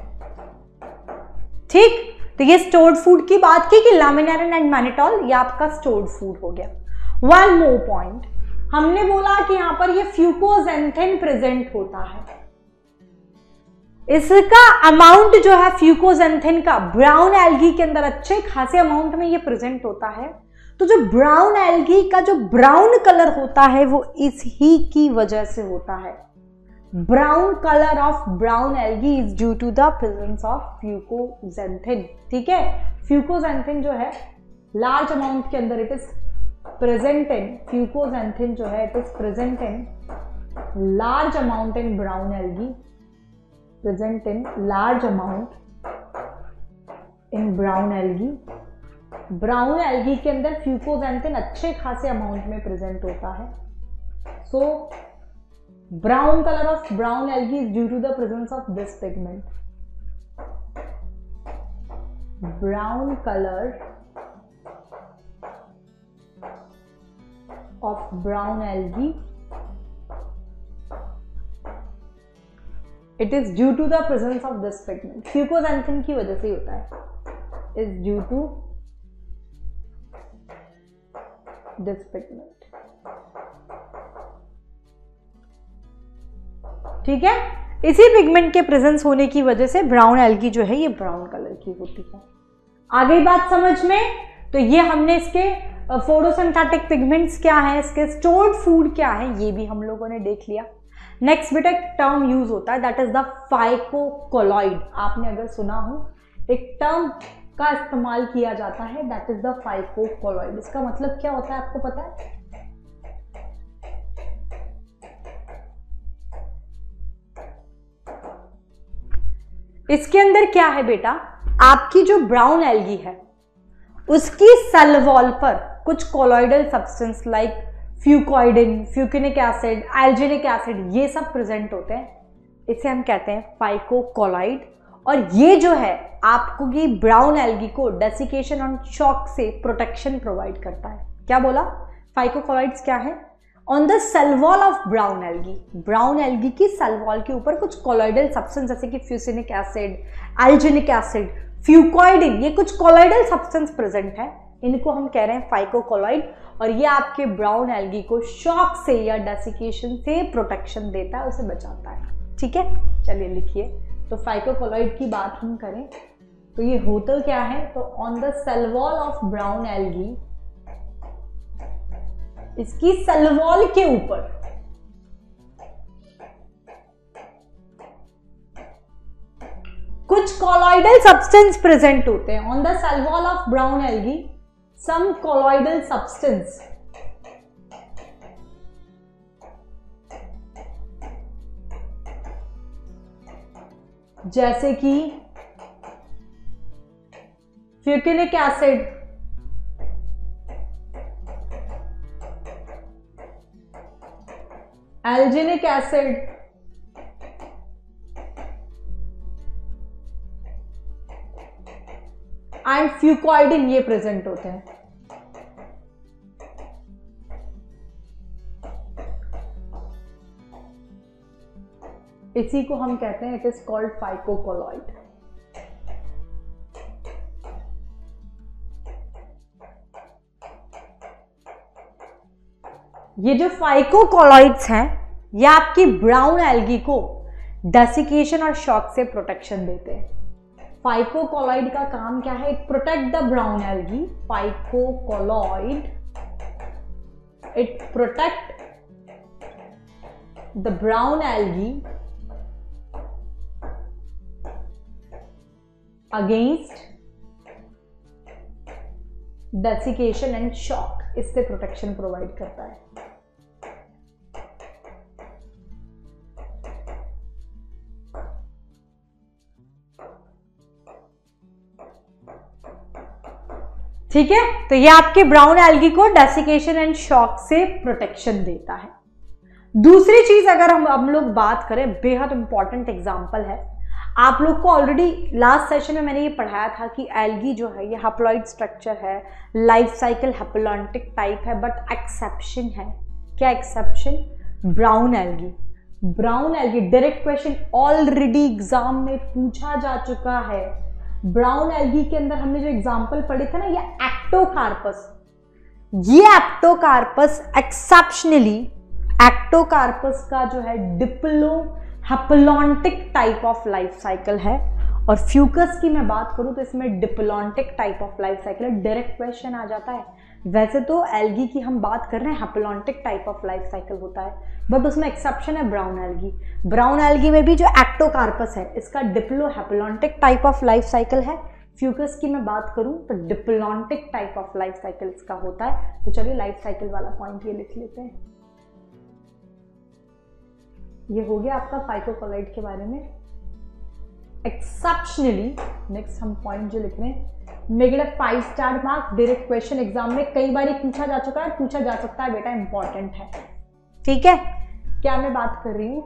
ठीक। तो ये स्टोर्ड फूड की बात की कि लैमिनारिन एंड मैनिटॉल ये आपका स्टोर्ड फूड हो गया। वन मोर पॉइंट, हमने बोला कि यहां पर ये फ्यूकोजेंथिन प्रेजेंट होता है। इसका अमाउंट जो है फ्यूकोजेंथिन का ब्राउन एल्गी के अंदर अच्छे खासे अमाउंट में ये प्रेजेंट होता है। तो जो ब्राउन एल्गी का जो ब्राउन कलर होता है वो इस ही की वजह से होता है। Brown colour of brown algae is due to the presence of fucoxanthin, ठीक है। फ्यूकोजेंथिन जो है लार्ज अमाउंट के अंदर it is present in, fucoxanthin जो है it is present in large amount in brown algae, present in large amount in brown algae. Brown algae के अंदर फ्यूकोजेंथिन अच्छे खासे अमाउंट में प्रेजेंट होता है। So brown colour of brown algae is due to the presence of this pigment. Brown colour of brown algae it is due to the presence of this pigment. Fucoxanthin की वजह से होता है, is due to this pigment, ठीक है। इसी pigment के presence होने की वजह से ब्राउन एल्गी जो है ये ब्राउन कलर की होती है। आ गई बात समझ में? तो ये हमने इसके फोटोसिंथेटिक पिगमेंट्स क्या है, इसके स्टोर्ड फूड क्या है, ये भी हम लोगों ने देख लिया। नेक्स्ट बेटा एक टर्म यूज होता है दैट इज द फाइकोकोलॉइड। आपने अगर सुना हो एक टर्म का इस्तेमाल किया जाता है दैट इज द फाइकोकोलॉइड। इसका मतलब क्या होता है आपको पता है? इसके अंदर क्या है बेटा, आपकी जो ब्राउन एल्गी है उसकी सेल वॉल पर कुछ colloidal substance like fucoidin, fucinic acid, alginic acid, ये सब प्रेजेंट होते हैं, इसे हम कहते हैं फाइकोकोलॉइड। और ये जो है आपको ये ब्राउन एल्गी को डेसिकेशन और शॉक से प्रोटेक्शन प्रोवाइड करता है। क्या बोला? फाइकोकोलॉइड्स क्या है? On the cell wall of brown algae, brown algae की सेल वॉल के ऊपर कुछ कोलॉइडल सब्सटेंस जैसे कि फ्यूसिनिक एसिड, एल्जिनिक एसिड, फ्यूकॉइडिन, ये कुछ कोलॉइडल सब्सटेंस प्रेजेंट है, इनको हम कह रहे हैं फाइकोकोलॉइड। और ये आपके ब्राउन एल्गी को शॉक से या डेसिकेशन से प्रोटेक्शन देता है, उसे बचाता है। ठीक है, चलिए लिखिए। तो फाइकोकोलॉइड की बात हम करें तो ये होता क्या है? तो on the cell wall of brown algae, इसकी सेल वॉल के ऊपर कुछ कोलॉइडल सब्सटेंस प्रेजेंट होते हैं। On the cell wall of brown algae some colloidal substance जैसे कि fucinic acid, alginic acid, and fucoidin, ये प्रेजेंट होते हैं। इसी को हम कहते हैं इट इज कॉल्ड फाइकोकोलॉइड। ये जो फाइकोकोलॉइड्स हैं ये आपकी ब्राउन एल्गी को डेसिकेशन और शॉक से प्रोटेक्शन देते हैं। फाइकोकोलॉइड का काम क्या है? It protect the brown algae. Phycocolloid it protect the brown algae against desiccation and shock, इससे प्रोटेक्शन प्रोवाइड करता है। ठीक है, तो ये आपके ब्राउन एल्गी को डेसिकेशन एंड शॉक से प्रोटेक्शन देता है। दूसरी चीज अगर हम हम लोग बात करें, बेहद इंपॉर्टेंट एग्जांपल है, आप लोग को ऑलरेडी लास्ट सेशन में मैंने ये पढ़ाया था कि एल्गी जो है ये हैप्लॉइड स्ट्रक्चर है, लाइफ साइकिल हैप्लॉन्टिक टाइप है, बट एक्सेप्शन है। क्या exception? Brown algae. Brown algae direct question already exam में पूछा जा चुका है। ब्राउन एल्गी के अंदर हमने जो एग्जाम्पल पढ़े थे ना, ये एक्टोकार्पस, ये एक्टोकार्पस एक्सेप्शनली एक्टोकार्पस का जो है diplo haplontic type of life cycle है। और फ्यूकस की मैं बात करूं तो इसमें diplontic type of life cycle है। डायरेक्ट क्वेश्चन आ जाता है। वैसे तो एल्गी की हम बात कर रहे हैं, haplontic type of life cycle होता है, बट उसमें एक्सेप्शन है ब्राउन एल्गी। ब्राउन एल्गी में भी जो एक्टोकार्पस है इसका diplo haplontic type of life cycle है। फ्यूकस की मैं बात करूं तो diplontic type of life cycle इसका होता है। तो चलिए लाइफ साइकिल वाला पॉइंट ये लिख लेते हैं। ये हो गया आपका फाइकोकोलॉइड के बारे में। एक्सेप्शनली नेक्स्ट हम पॉइंट जो लिख रहे हैं, make it a five star mark. Direct question exam में कई बार पूछा जा चुका है, पूछा जा सकता है बेटा, इंपॉर्टेंट है। ठीक है, क्या मैं बात कर रही हूं?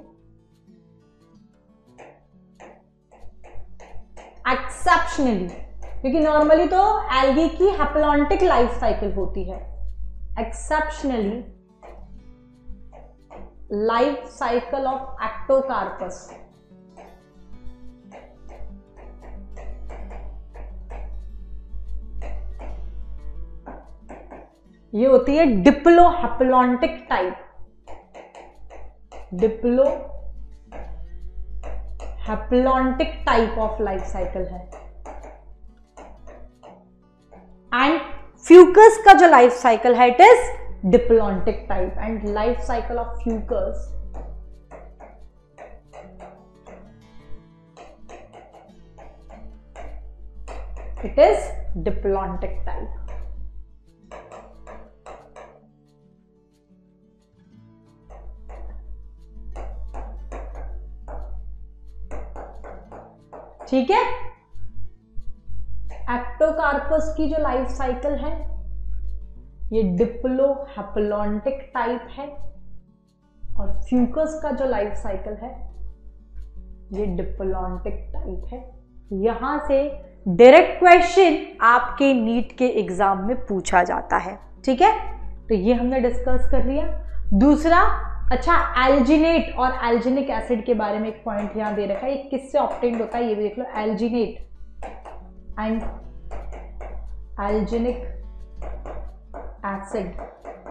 एक्सेप्शनली, क्योंकि नॉर्मली तो एल्गी की हैप्लॉन्टिक लाइफ साइकिल होती है। Exceptionally life cycle of Ectocarpus ये होती है diplo haplontic type. Diplo haplontic type of life cycle है। एंड फ्यूकस का जो लाइफ साइकिल है it is diplontic type. And life cycle of Fucus it is diplontic type. ठीक है, Ectocarpus की जो लाइफ साइकिल है ये डिप्लोहेप्लॉन्टिक टाइप है, और फ्यूकस का जो लाइफ साइकिल है ये डिप्लॉन्टिक टाइप है। यहां से डायरेक्ट क्वेश्चन आपके नीट के एग्जाम में पूछा जाता है, ठीक है। तो ये हमने डिस्कस कर लिया। दूसरा, अच्छा, एल्जिनेट और एल्जिनिक एसिड के बारे में एक पॉइंट यहां दे रखा है, ये किससे ऑब्टेन्ड होता है ये भी देख लो, एल्जिनेट एंड एल्जिनिक एसिड।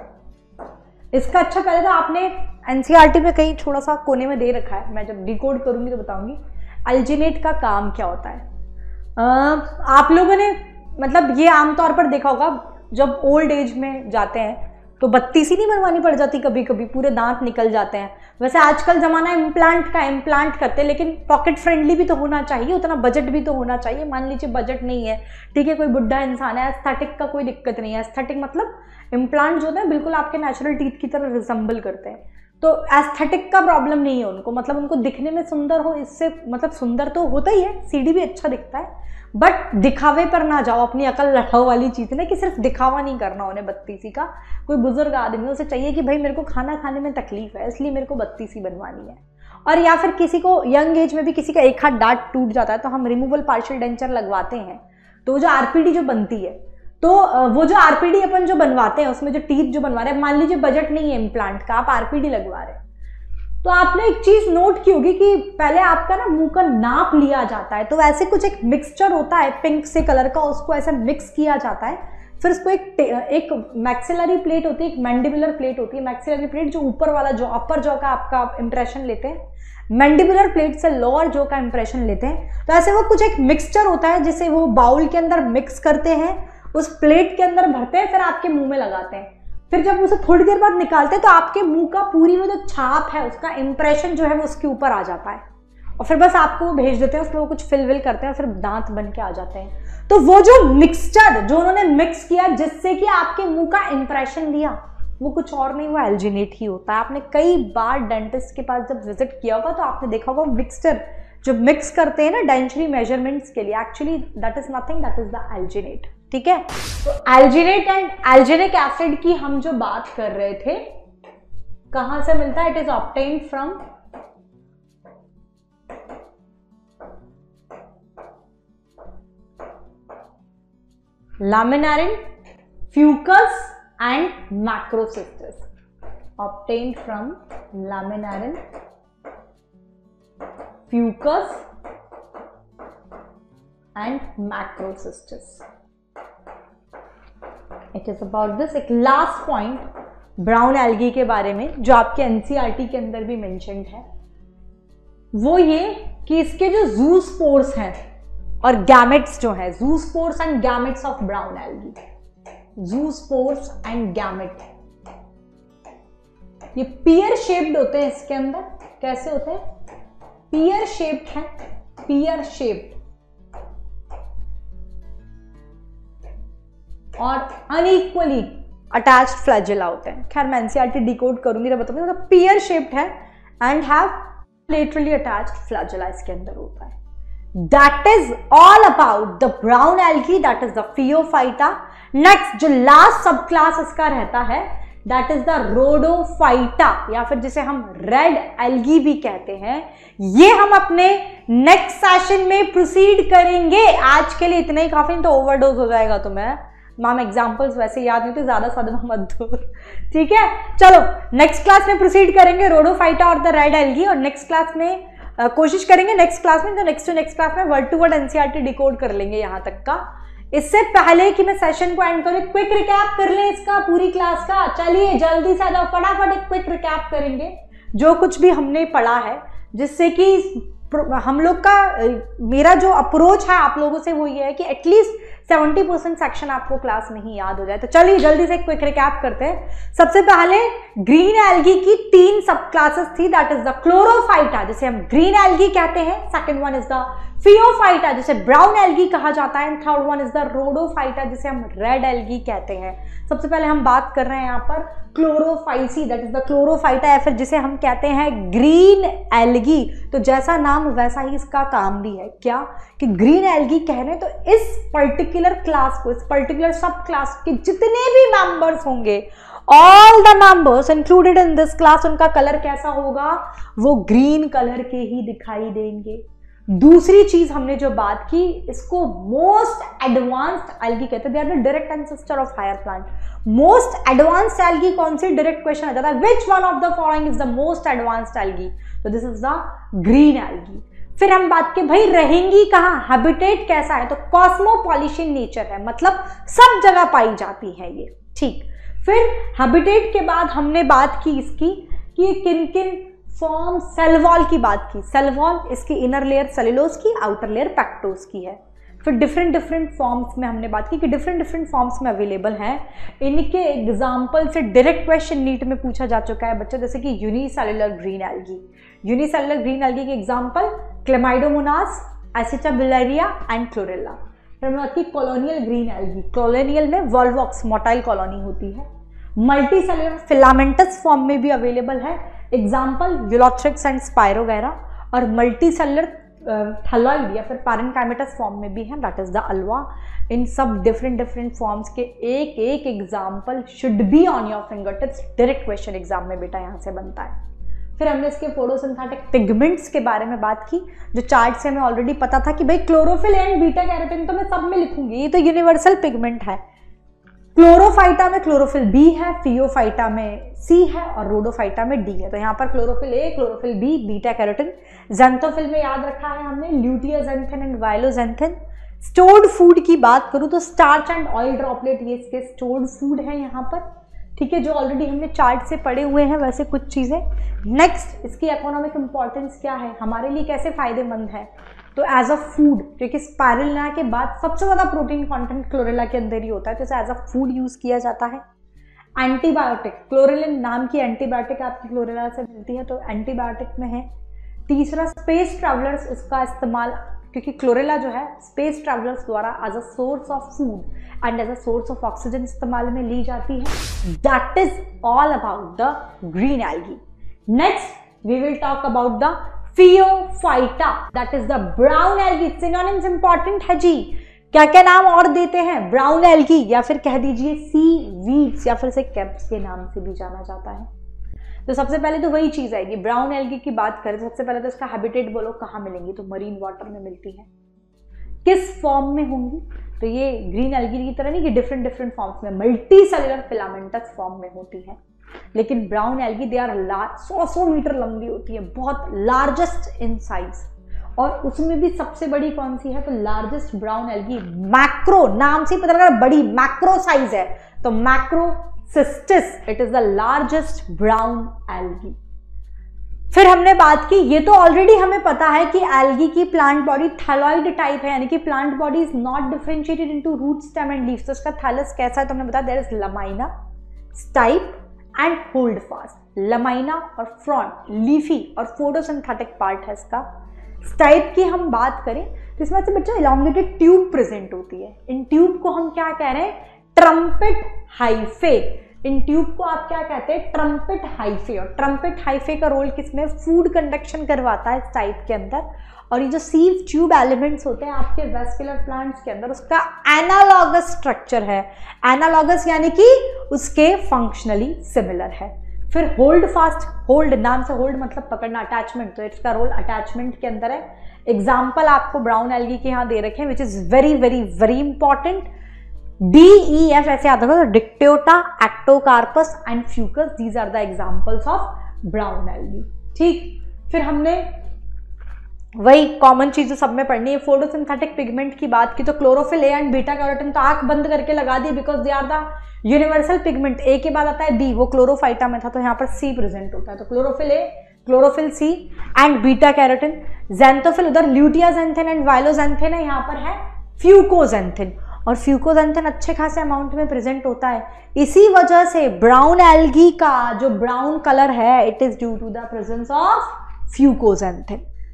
इसका अच्छा, पहले तो आपने एनसीईआरटी में कहीं थोड़ा सा कोने में दे रखा है, मैं जब डिकोड करूंगी तो बताऊंगी एल्जिनेट का काम क्या होता है। आ, आप लोगों ने मतलब ये आमतौर पर देखा होगा, जब ओल्ड एज में जाते हैं तो बत्तीसी नहीं बनवानी पड़ जाती, कभी कभी पूरे दांत निकल जाते हैं। वैसे आजकल जमाना इम्प्लांट का, इम्प्लांट करते हैं, लेकिन पॉकेट फ्रेंडली भी तो होना चाहिए, उतना बजट भी तो होना चाहिए। मान लीजिए बजट नहीं है, ठीक है, कोई बुढ़ा इंसान है, एस्थेटिक का कोई दिक्कत नहीं है। एस्थेटिक मतलब इम्प्लांट जो होते हैं बिल्कुल आपके नेचुरल टीथ की तरह रिजेंबल करते हैं, तो एस्थेटिक का प्रॉब्लम नहीं है उनको, मतलब उनको दिखने में सुंदर हो, इससे मतलब सुंदर तो होता ही है, सीडी भी अच्छा दिखता है, बट दिखावे पर ना जाओ, अपनी अकल लड़ाओ वाली चीज ना, कि सिर्फ दिखावा नहीं करना उन्हें बत्तीसी का। कोई बुजुर्ग आदमी उसे चाहिए कि भाई मेरे को खाना खाने में तकलीफ है इसलिए मेरे को बत्तीसी बनवानी है, और या फिर किसी को यंग एज में भी किसी का एक हाथ दांत टूट जाता है तो हम रिमूवल पार्शियल डेंचर लगवाते हैं, तो जो आरपीडी जो बनती है, तो वो जो आरपीडी अपन जो बनवाते हैं उसमें जो टीथ जो बनवा रहे हैं, मान लीजिए बजट नहीं है इम्प्लांट का, आप आरपीडी लगवा रहे हैं, तो आपने एक चीज नोट की होगी कि पहले आपका ना मुंह का नाप लिया जाता है, तो वैसे कुछ एक मिक्सचर होता है पिंक से कलर का, उसको ऐसा मिक्स किया जाता है, फिर उसको एक एक मैक्सिलरी प्लेट होती है, एक मैंडिबुलर प्लेट होती है। मैक्सिलरी प्लेट जो ऊपर वाला जो अपर जॉ का आपका इंप्रेशन लेते हैं, मैंडिबुलर प्लेट से लोअर जॉ का इंप्रेशन लेते हैं। तो ऐसे वो कुछ एक मिक्सचर होता है जिसे वो बाउल के अंदर मिक्स करते हैं, उस प्लेट के अंदर भरते हैं, फिर आपके मुंह में लगाते हैं, फिर जब उसे थोड़ी देर बाद निकालते हैं तो आपके मुंह का पूरी वो जो छाप है उसका इंप्रेशन जो है वो उसके ऊपर आ जाता है, और फिर बस आपको वो भेज देते हैं, उसमें वो कुछ फिल विल करते हैं, फिर दांत बन के आ जाते हैं। तो वो जो मिक्सचर जो उन्होंने मिक्स किया जिससे कि आपके मुंह का इंप्रेशन दिया, वो कुछ और नहीं, वो एल्जिनेट ही होता है। आपने कई बार डेंटिस्ट के पास जब विजिट किया होगा तो आपने देखा होगा मिक्सचर जो मिक्स करते हैं ना डेंचरी मेजरमेंट्स के लिए, actually that is nothing, that is the alginate, ठीक है। तो एल्जिनेट एंड एल्जिनिक एसिड की हम जो बात कर रहे थे, कहां से मिलता है, it is obtained from laminarin, fucus and macrocystis, obtained from laminarin, fucus and macrocystis. It is about this. एक लास्ट पॉइंट ब्राउन एल्गी के बारे में जो आपके एनसीईआरटी के अंदर भी मेंशन्ड है, वो ये कि इसके जो जूस्पोर्स हैं और गैमेट्स जो है, zoospores and gametes of brown algae, zoospores and gamete, ये पियर शेप्ड होते हैं इसके अंदर। कैसे होते हैं? पियर शेप्ड है, पियर शेप्ड, और अनइक्वली अटैच्ड फ्लैजेला होते हैं। खैर मैं एनसीईआरटी डिकोड करूंगी तो बताऊंगी। मतलब पियर शेप्ड है and have laterally attached flagella इसके अंदर होता है। That is all about the brown algae, that is the Phaeophyta. Next जो लास्ट सब क्लास इसका रहता है that is the Rhodophyta, या फिर जिसे हम रेड एल्गी भी कहते हैं। ये हम अपने नेक्स्ट सेशन में प्रोसीड करेंगे। आज के लिए इतना ही काफी, नहीं तो ओवरडोज हो जाएगा तुम्हें। मैम एग्जाम्पल्स वैसे याद नहीं तो ज्यादा सदमा मत दो, ठीक है। चलो नेक्स्ट क्लास में प्रोसीड करेंगे रोडोफाइटा और द रेड एल्गी, और नेक्स्ट क्लास में Uh, कोशिश करेंगे नेक्स्ट क्लास में, तो नेक्स्ट टू नेक्स्ट क्लास में word to word NCERT decode कर लेंगे यहां तक का। इससे पहले कि मैं सेशन को एंड करूं, क्विक रिकैप कर लें इसका पूरी क्लास का। चलिए जल्दी से आ जाओ, फटाफट एक क्विक रिकैप करेंगे जो कुछ भी हमने पढ़ा है, जिससे कि हम लोग का, मेरा जो अप्रोच है आप लोगों से वो ये है कि एटलीस्ट सेवेंटी परसेंट सेक्शन आपको क्लास में ही याद हो जाए। तो चलिए जल्दी से क्विक रिकैप करते हैं। सबसे पहले ग्रीन एल्गी की तीन सब क्लासेस थी, दैट इज द क्लोरोफाइटा जिसे हम ग्रीन एल्गी कहते हैं, second one is the Phaeophyta जिसे ब्राउन एल्गी कहा जाता है, and third one is the Rhodophyta जिसे हम रेड एल्गी कहते हैं। सबसे पहले हम बात कर रहे हैं यहाँ पर Chlorophyceae, that is the Chlorophyta, या फिर जिसे हम कहते हैं ग्रीन एल्गी। तो जैसा नाम वैसा ही इसका काम भी है, क्या कि ग्रीन एल्गी कह रहे हैं, तो इस पर्टिकुलर क्लास को, इस पर्टिकुलर सब क्लास के जितने भी मेंबर्स होंगे, all the members included in this class, उनका कलर कैसा होगा, वो ग्रीन कलर के ही दिखाई देंगे। दूसरी चीज हमने जो बात की, इसको मोस्ट एडवांस्ड एल्गी कहते हैं, they are the direct ancestor of higher plant. Most advanced algae कौन सी, डायरेक्ट क्वेश्चन आ जाता है, which one of the following is the most advanced algae, तो this is the green algae. फिर हम बात की भाई रहेंगी कहाँ, हैबिटेट कैसा है, तो कॉस्मोपॉलिशियन नेचर है, मतलब सब जगह पाई जाती है ये, ठीक। फिर हैबिटेट के बाद हमने बात की इसकी कि किन किन फॉर्म, सेल वॉल की बात की, सेल वॉल इसकी इनर लेयर सेलुलोज की, आउटर लेयर पैक्टोज की है। फिर डिफरेंट डिफरेंट फॉर्म्स में हमने बात की कि डिफरेंट डिफरेंट फॉर्म्स में अवेलेबल हैं। इनके एग्जाम्पल से डायरेक्ट क्वेश्चन नीट में पूछा जा चुका है बच्चों, जैसे कि unicellular green algae. Unicellular green algae के example Chlamydomonas, Acetabularia and Chlorella. फिर हमने बात की कॉलोनियल ग्रीन एल्गी, कॉलोनियल में वॉल्वॉक्स मोटाइल कॉलोनी होती है। मल्टी फिलामेंटस फॉर्म में भी अवेलेबल है, एग्जाम्पल यूलोथ्रिक्स एंड स्पायरोगैरा। और मल्टी सेलुलर थैलॉइड या फिर पैरेन्काइमेटस फॉर्म में भी है, दैट इज द अल्वा। इन सब डिफरेंट डिफरेंट फॉर्म्स के एक एक example should be on your finger tips, direct question exam में बेटा यहाँ से बनता है। फिर हमने इसके फोटोसिंथेटिक पिगमेंट्स के बारे में बात की, जो चार्ट से हमें ऑलरेडी पता था कि भाई क्लोरोफिल एंड बीटा कैरोटीन तो मैं सब में लिखूंगी, ये तो यूनिवर्सल पिगमेंट है। क्लोरोफाइटा में क्लोरोफिल बी है, फियोफाइटा में सी है और रोडोफाइटा में डी है। तो यहाँ पर क्लोरोफिल ए, chlorophyll b, beta carotene. Xanthophyll में याद रखा है हमने luteoxanthin and violaxanthin. Stored food की बात करूँ तो स्टार्च एंड ऑयल ड्रॉपलेट ये इसके स्टोर्ड फूड है यहाँ पर, ठीक है, जो ऑलरेडी हमने चार्ट से पढ़े हुए हैं वैसे कुछ चीज़ें। नेक्स्ट इसकी इकोनॉमिक इंपॉर्टेंस क्या है, हमारे लिए कैसे फायदेमंद है, तो एज अ फूड, क्योंकि स्पाइरुलिना के बाद सबसे ज़्यादा प्रोटीन कंटेंट क्लोरेला के अंदर ही होता है, तो इसे एज अ फूड यूज़ किया जाता है। एंटीबायोटिक, क्लोरेलिन नाम की एंटीबायोटिक आपकी क्लोरेला से मिलती है, तो एंटीबायोटिक में है। तीसरा स्पेस ट्रैवलर्स, इसका इस्तेमाल, क्योंकि क्लोरेला जो है स्पेस ट्रैवलर्स द्वारा as a source of food and as a source of oxygen इस्तेमाल में ली जाती है। That is all about the green algae. Next we will talk about the Phaeophyta, that is the brown algae. Synonyms important है जी, क्या क्या नाम और देते हैं, ब्राउन एल्गी या फिर कह दीजिए सी वीड्स या फिर से कैप्स के नाम से भी जाना जाता है। तो सबसे पहले तो वही चीज आएगी, ब्राउन एल्गी की बात करें तो सबसे पहले तो इसका हैबिटेट बोलो कहाँ मिलेंगी, तो मरीन वाटर में मिलती है। किस फॉर्म में होंगी, तो ये ग्रीन एल्गी की तरह नहीं कि डिफरेंट डिफरेंट फॉर्म्स में, मल्टी सेलुलर फिलामेंटस फॉर्म में होती है। लेकिन brown algae they are large, सौ सौ मीटर लंबी होती है, बहुत लार्जेस्ट इन साइज। और उसमें भी सबसे बड़ी कौन सी है, तो लार्जेस्ट ब्राउन एल्गी मैक्रो, नाम से पता लगा बड़ी, मैक्रो साइज है, तो Macrocystis, it is the largest brown algae. फिर हमने बात की, ये तो ऑलरेडी हमें पता है कि एल्गी की प्लांट बॉडी थैलॉइड टाइप है, यानी कि plant body is not differentiated into root, stem and leaves. तो उसका थैलस कैसा है, तो हमने बताया there is lamina, stipe and hold fast. Lamina और फ्रॉन्ट लीफी और फोटोसिंथेटिक पार्ट है इसका। स्टाइप की हम बात करें तो इसमें से बच्चा इलांगेटेड ट्यूब प्रेजेंट होती है। इन ट्यूब को हम क्या कह रहे हैं, ट्रम्पेट हाइफे। इन ट्यूब को आप क्या कहते हैं, ट्रम्पेट हाइफे। और ट्रम्पेट हाइफे का रोल किसमें, फूड कंडक्शन करवाता है स्टाइप के अंदर। और ये जो सीव ट्यूब एलिमेंट्स होते हैं आपके वेस्कुलर प्लांट्स के अंदर, उसका एनालॉगस स्ट्रक्चर है। एनालॉगस यानी कि उसके फंक्शनली सिमिलर है। फिर होल्ड फास्ट, होल्ड नाम से होल्ड मतलब पकड़ना, अटैचमेंट, तो इसका रोल अटैचमेंट के अंदर है। एग्जाम्पल आपको ब्राउन एल्गी के यहाँ दे रखे हैं which is very very very important. D E F ऐसे आता है, Dictyota, Ectocarpus and Fucus, these are the examples of brown algae. ठीक, फिर हमने वही कॉमन चीज जो सब में पढ़नी है, फोटोसिंथेटिक पिगमेंट की बात की, तो chlorophyll A and beta carotene तो आंख बंद करके लगा दी, because they are the universal pigment. A के बाद आता है बी, वो क्लोरोफाइटा में था, तो यहाँ पर सी प्रेजेंट होता है, तो chlorophyll A, chlorophyll C and beta carotene. Xanthophyll उधर ल्यूटियोजेंथिन एंड वाइलोजेंथिन है, यहाँ पर है फ्यूकोजेंथिन। और फ्यूकोजेंथिन अच्छे खासे अमाउंट में प्रेजेंट होता है। इसी वजह से ब्राउन एल्गी का जो ब्राउन कलर है, it is due to the presence of fucoxanthin.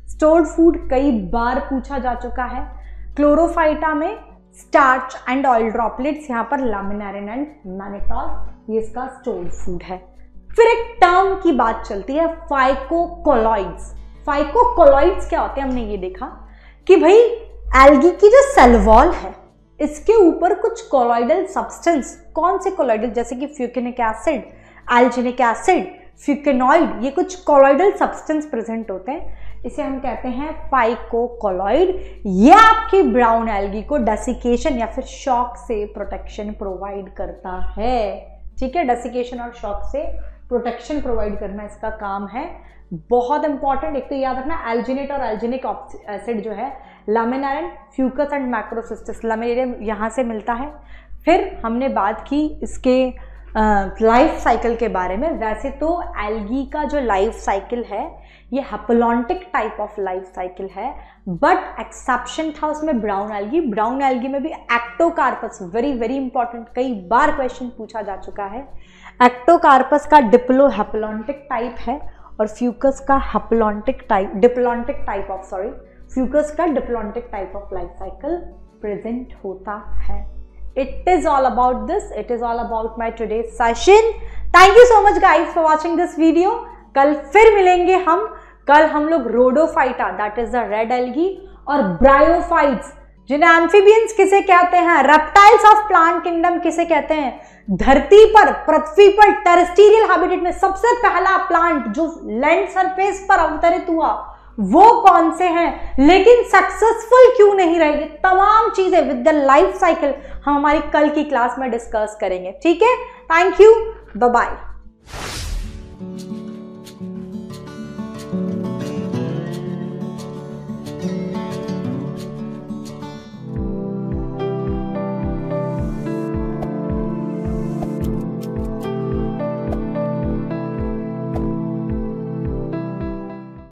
Stored food कई बार पूछा जा चुका है। क्लोरोफाइटा में स्टार्च एंड ऑयल ड्रॉपलेट्स, यहाँ पर लैमिनारिन एंड मैनिटॉल, ये इसका स्टोर्ड फूड है। फिर एक टर्म की बात चलती है, फाइकोकोलॉइड्स। फाइकोकोलॉइड्स क्या होते हैं, हमने ये देखा कि भाई एल्गी की जो सेल वॉल है इसके ऊपर कुछ कोलॉइडल सब्सटेंस, कौन से कोलॉइडल, जैसे कि फ्यूकेनिक एसिड, एल्जिनिक एसिड, फ्यूकेनॉइड, ये कुछ कोलॉइडल सब्सटेंस प्रेजेंट होते हैं, इसे हम कहते हैं फाइकोकोलॉइड। ये आपकी ब्राउन एल्गी को डेसिकेशन या फिर शॉक से प्रोटेक्शन प्रोवाइड करता है। ठीक है, डेसिकेशन और शॉक से प्रोटेक्शन प्रोवाइड करना इसका काम है। बहुत इंपॉर्टेंट, एक तो याद रखना एल्जिनेट और एल्जिनिक एसिड जो है लैमिनारिन, फ्यूकस एंड मैक्रोसिस्टिस, लैमिनेरियम यहाँ से मिलता है। फिर हमने बात की इसके लाइफ साइकिल के बारे में। वैसे तो एल्गी का जो लाइफ साइकिल है ये haplontic type of life cycle है, बट एक्सेप्शन था उसमें ब्राउन एल्गी। ब्राउन एल्गी में भी एक्टोकार्पस, वेरी वेरी इंपॉर्टेंट, कई बार क्वेश्चन पूछा जा चुका है। एक्टोकार्पस का डिप्लो हैप्लॉन्टिक टाइप है और फ्यूकस का haplontic type, diplontic type of sorry Fucus का diplontic type of life cycle present होता है। It is all about this. It is all about my today's session. Thank you so much guys for watching this video. कल फिर मिलेंगे हम। कल हम लोग Rhodophyta, that is the red algae, और ब्रायोफाइट्स, जिन्हें एम्फीबियंस किसे कहते हैं, रेप्टाइल्स ऑफ प्लांट किंगडम किसे कहते हैं, धरती पर, पृथ्वी पर टेरेस्ट्रियल हैबिटेट में सबसे पहला प्लांट जो लैंड सरफेस पर अवतरित हुआ वो कौन से हैं, लेकिन सक्सेसफुल क्यों नहीं रहे, ये तमाम चीजें विद द लाइफ साइकिल हम हमारी कल की क्लास में डिस्कस करेंगे। ठीक है, थैंक यू, बाय बाय।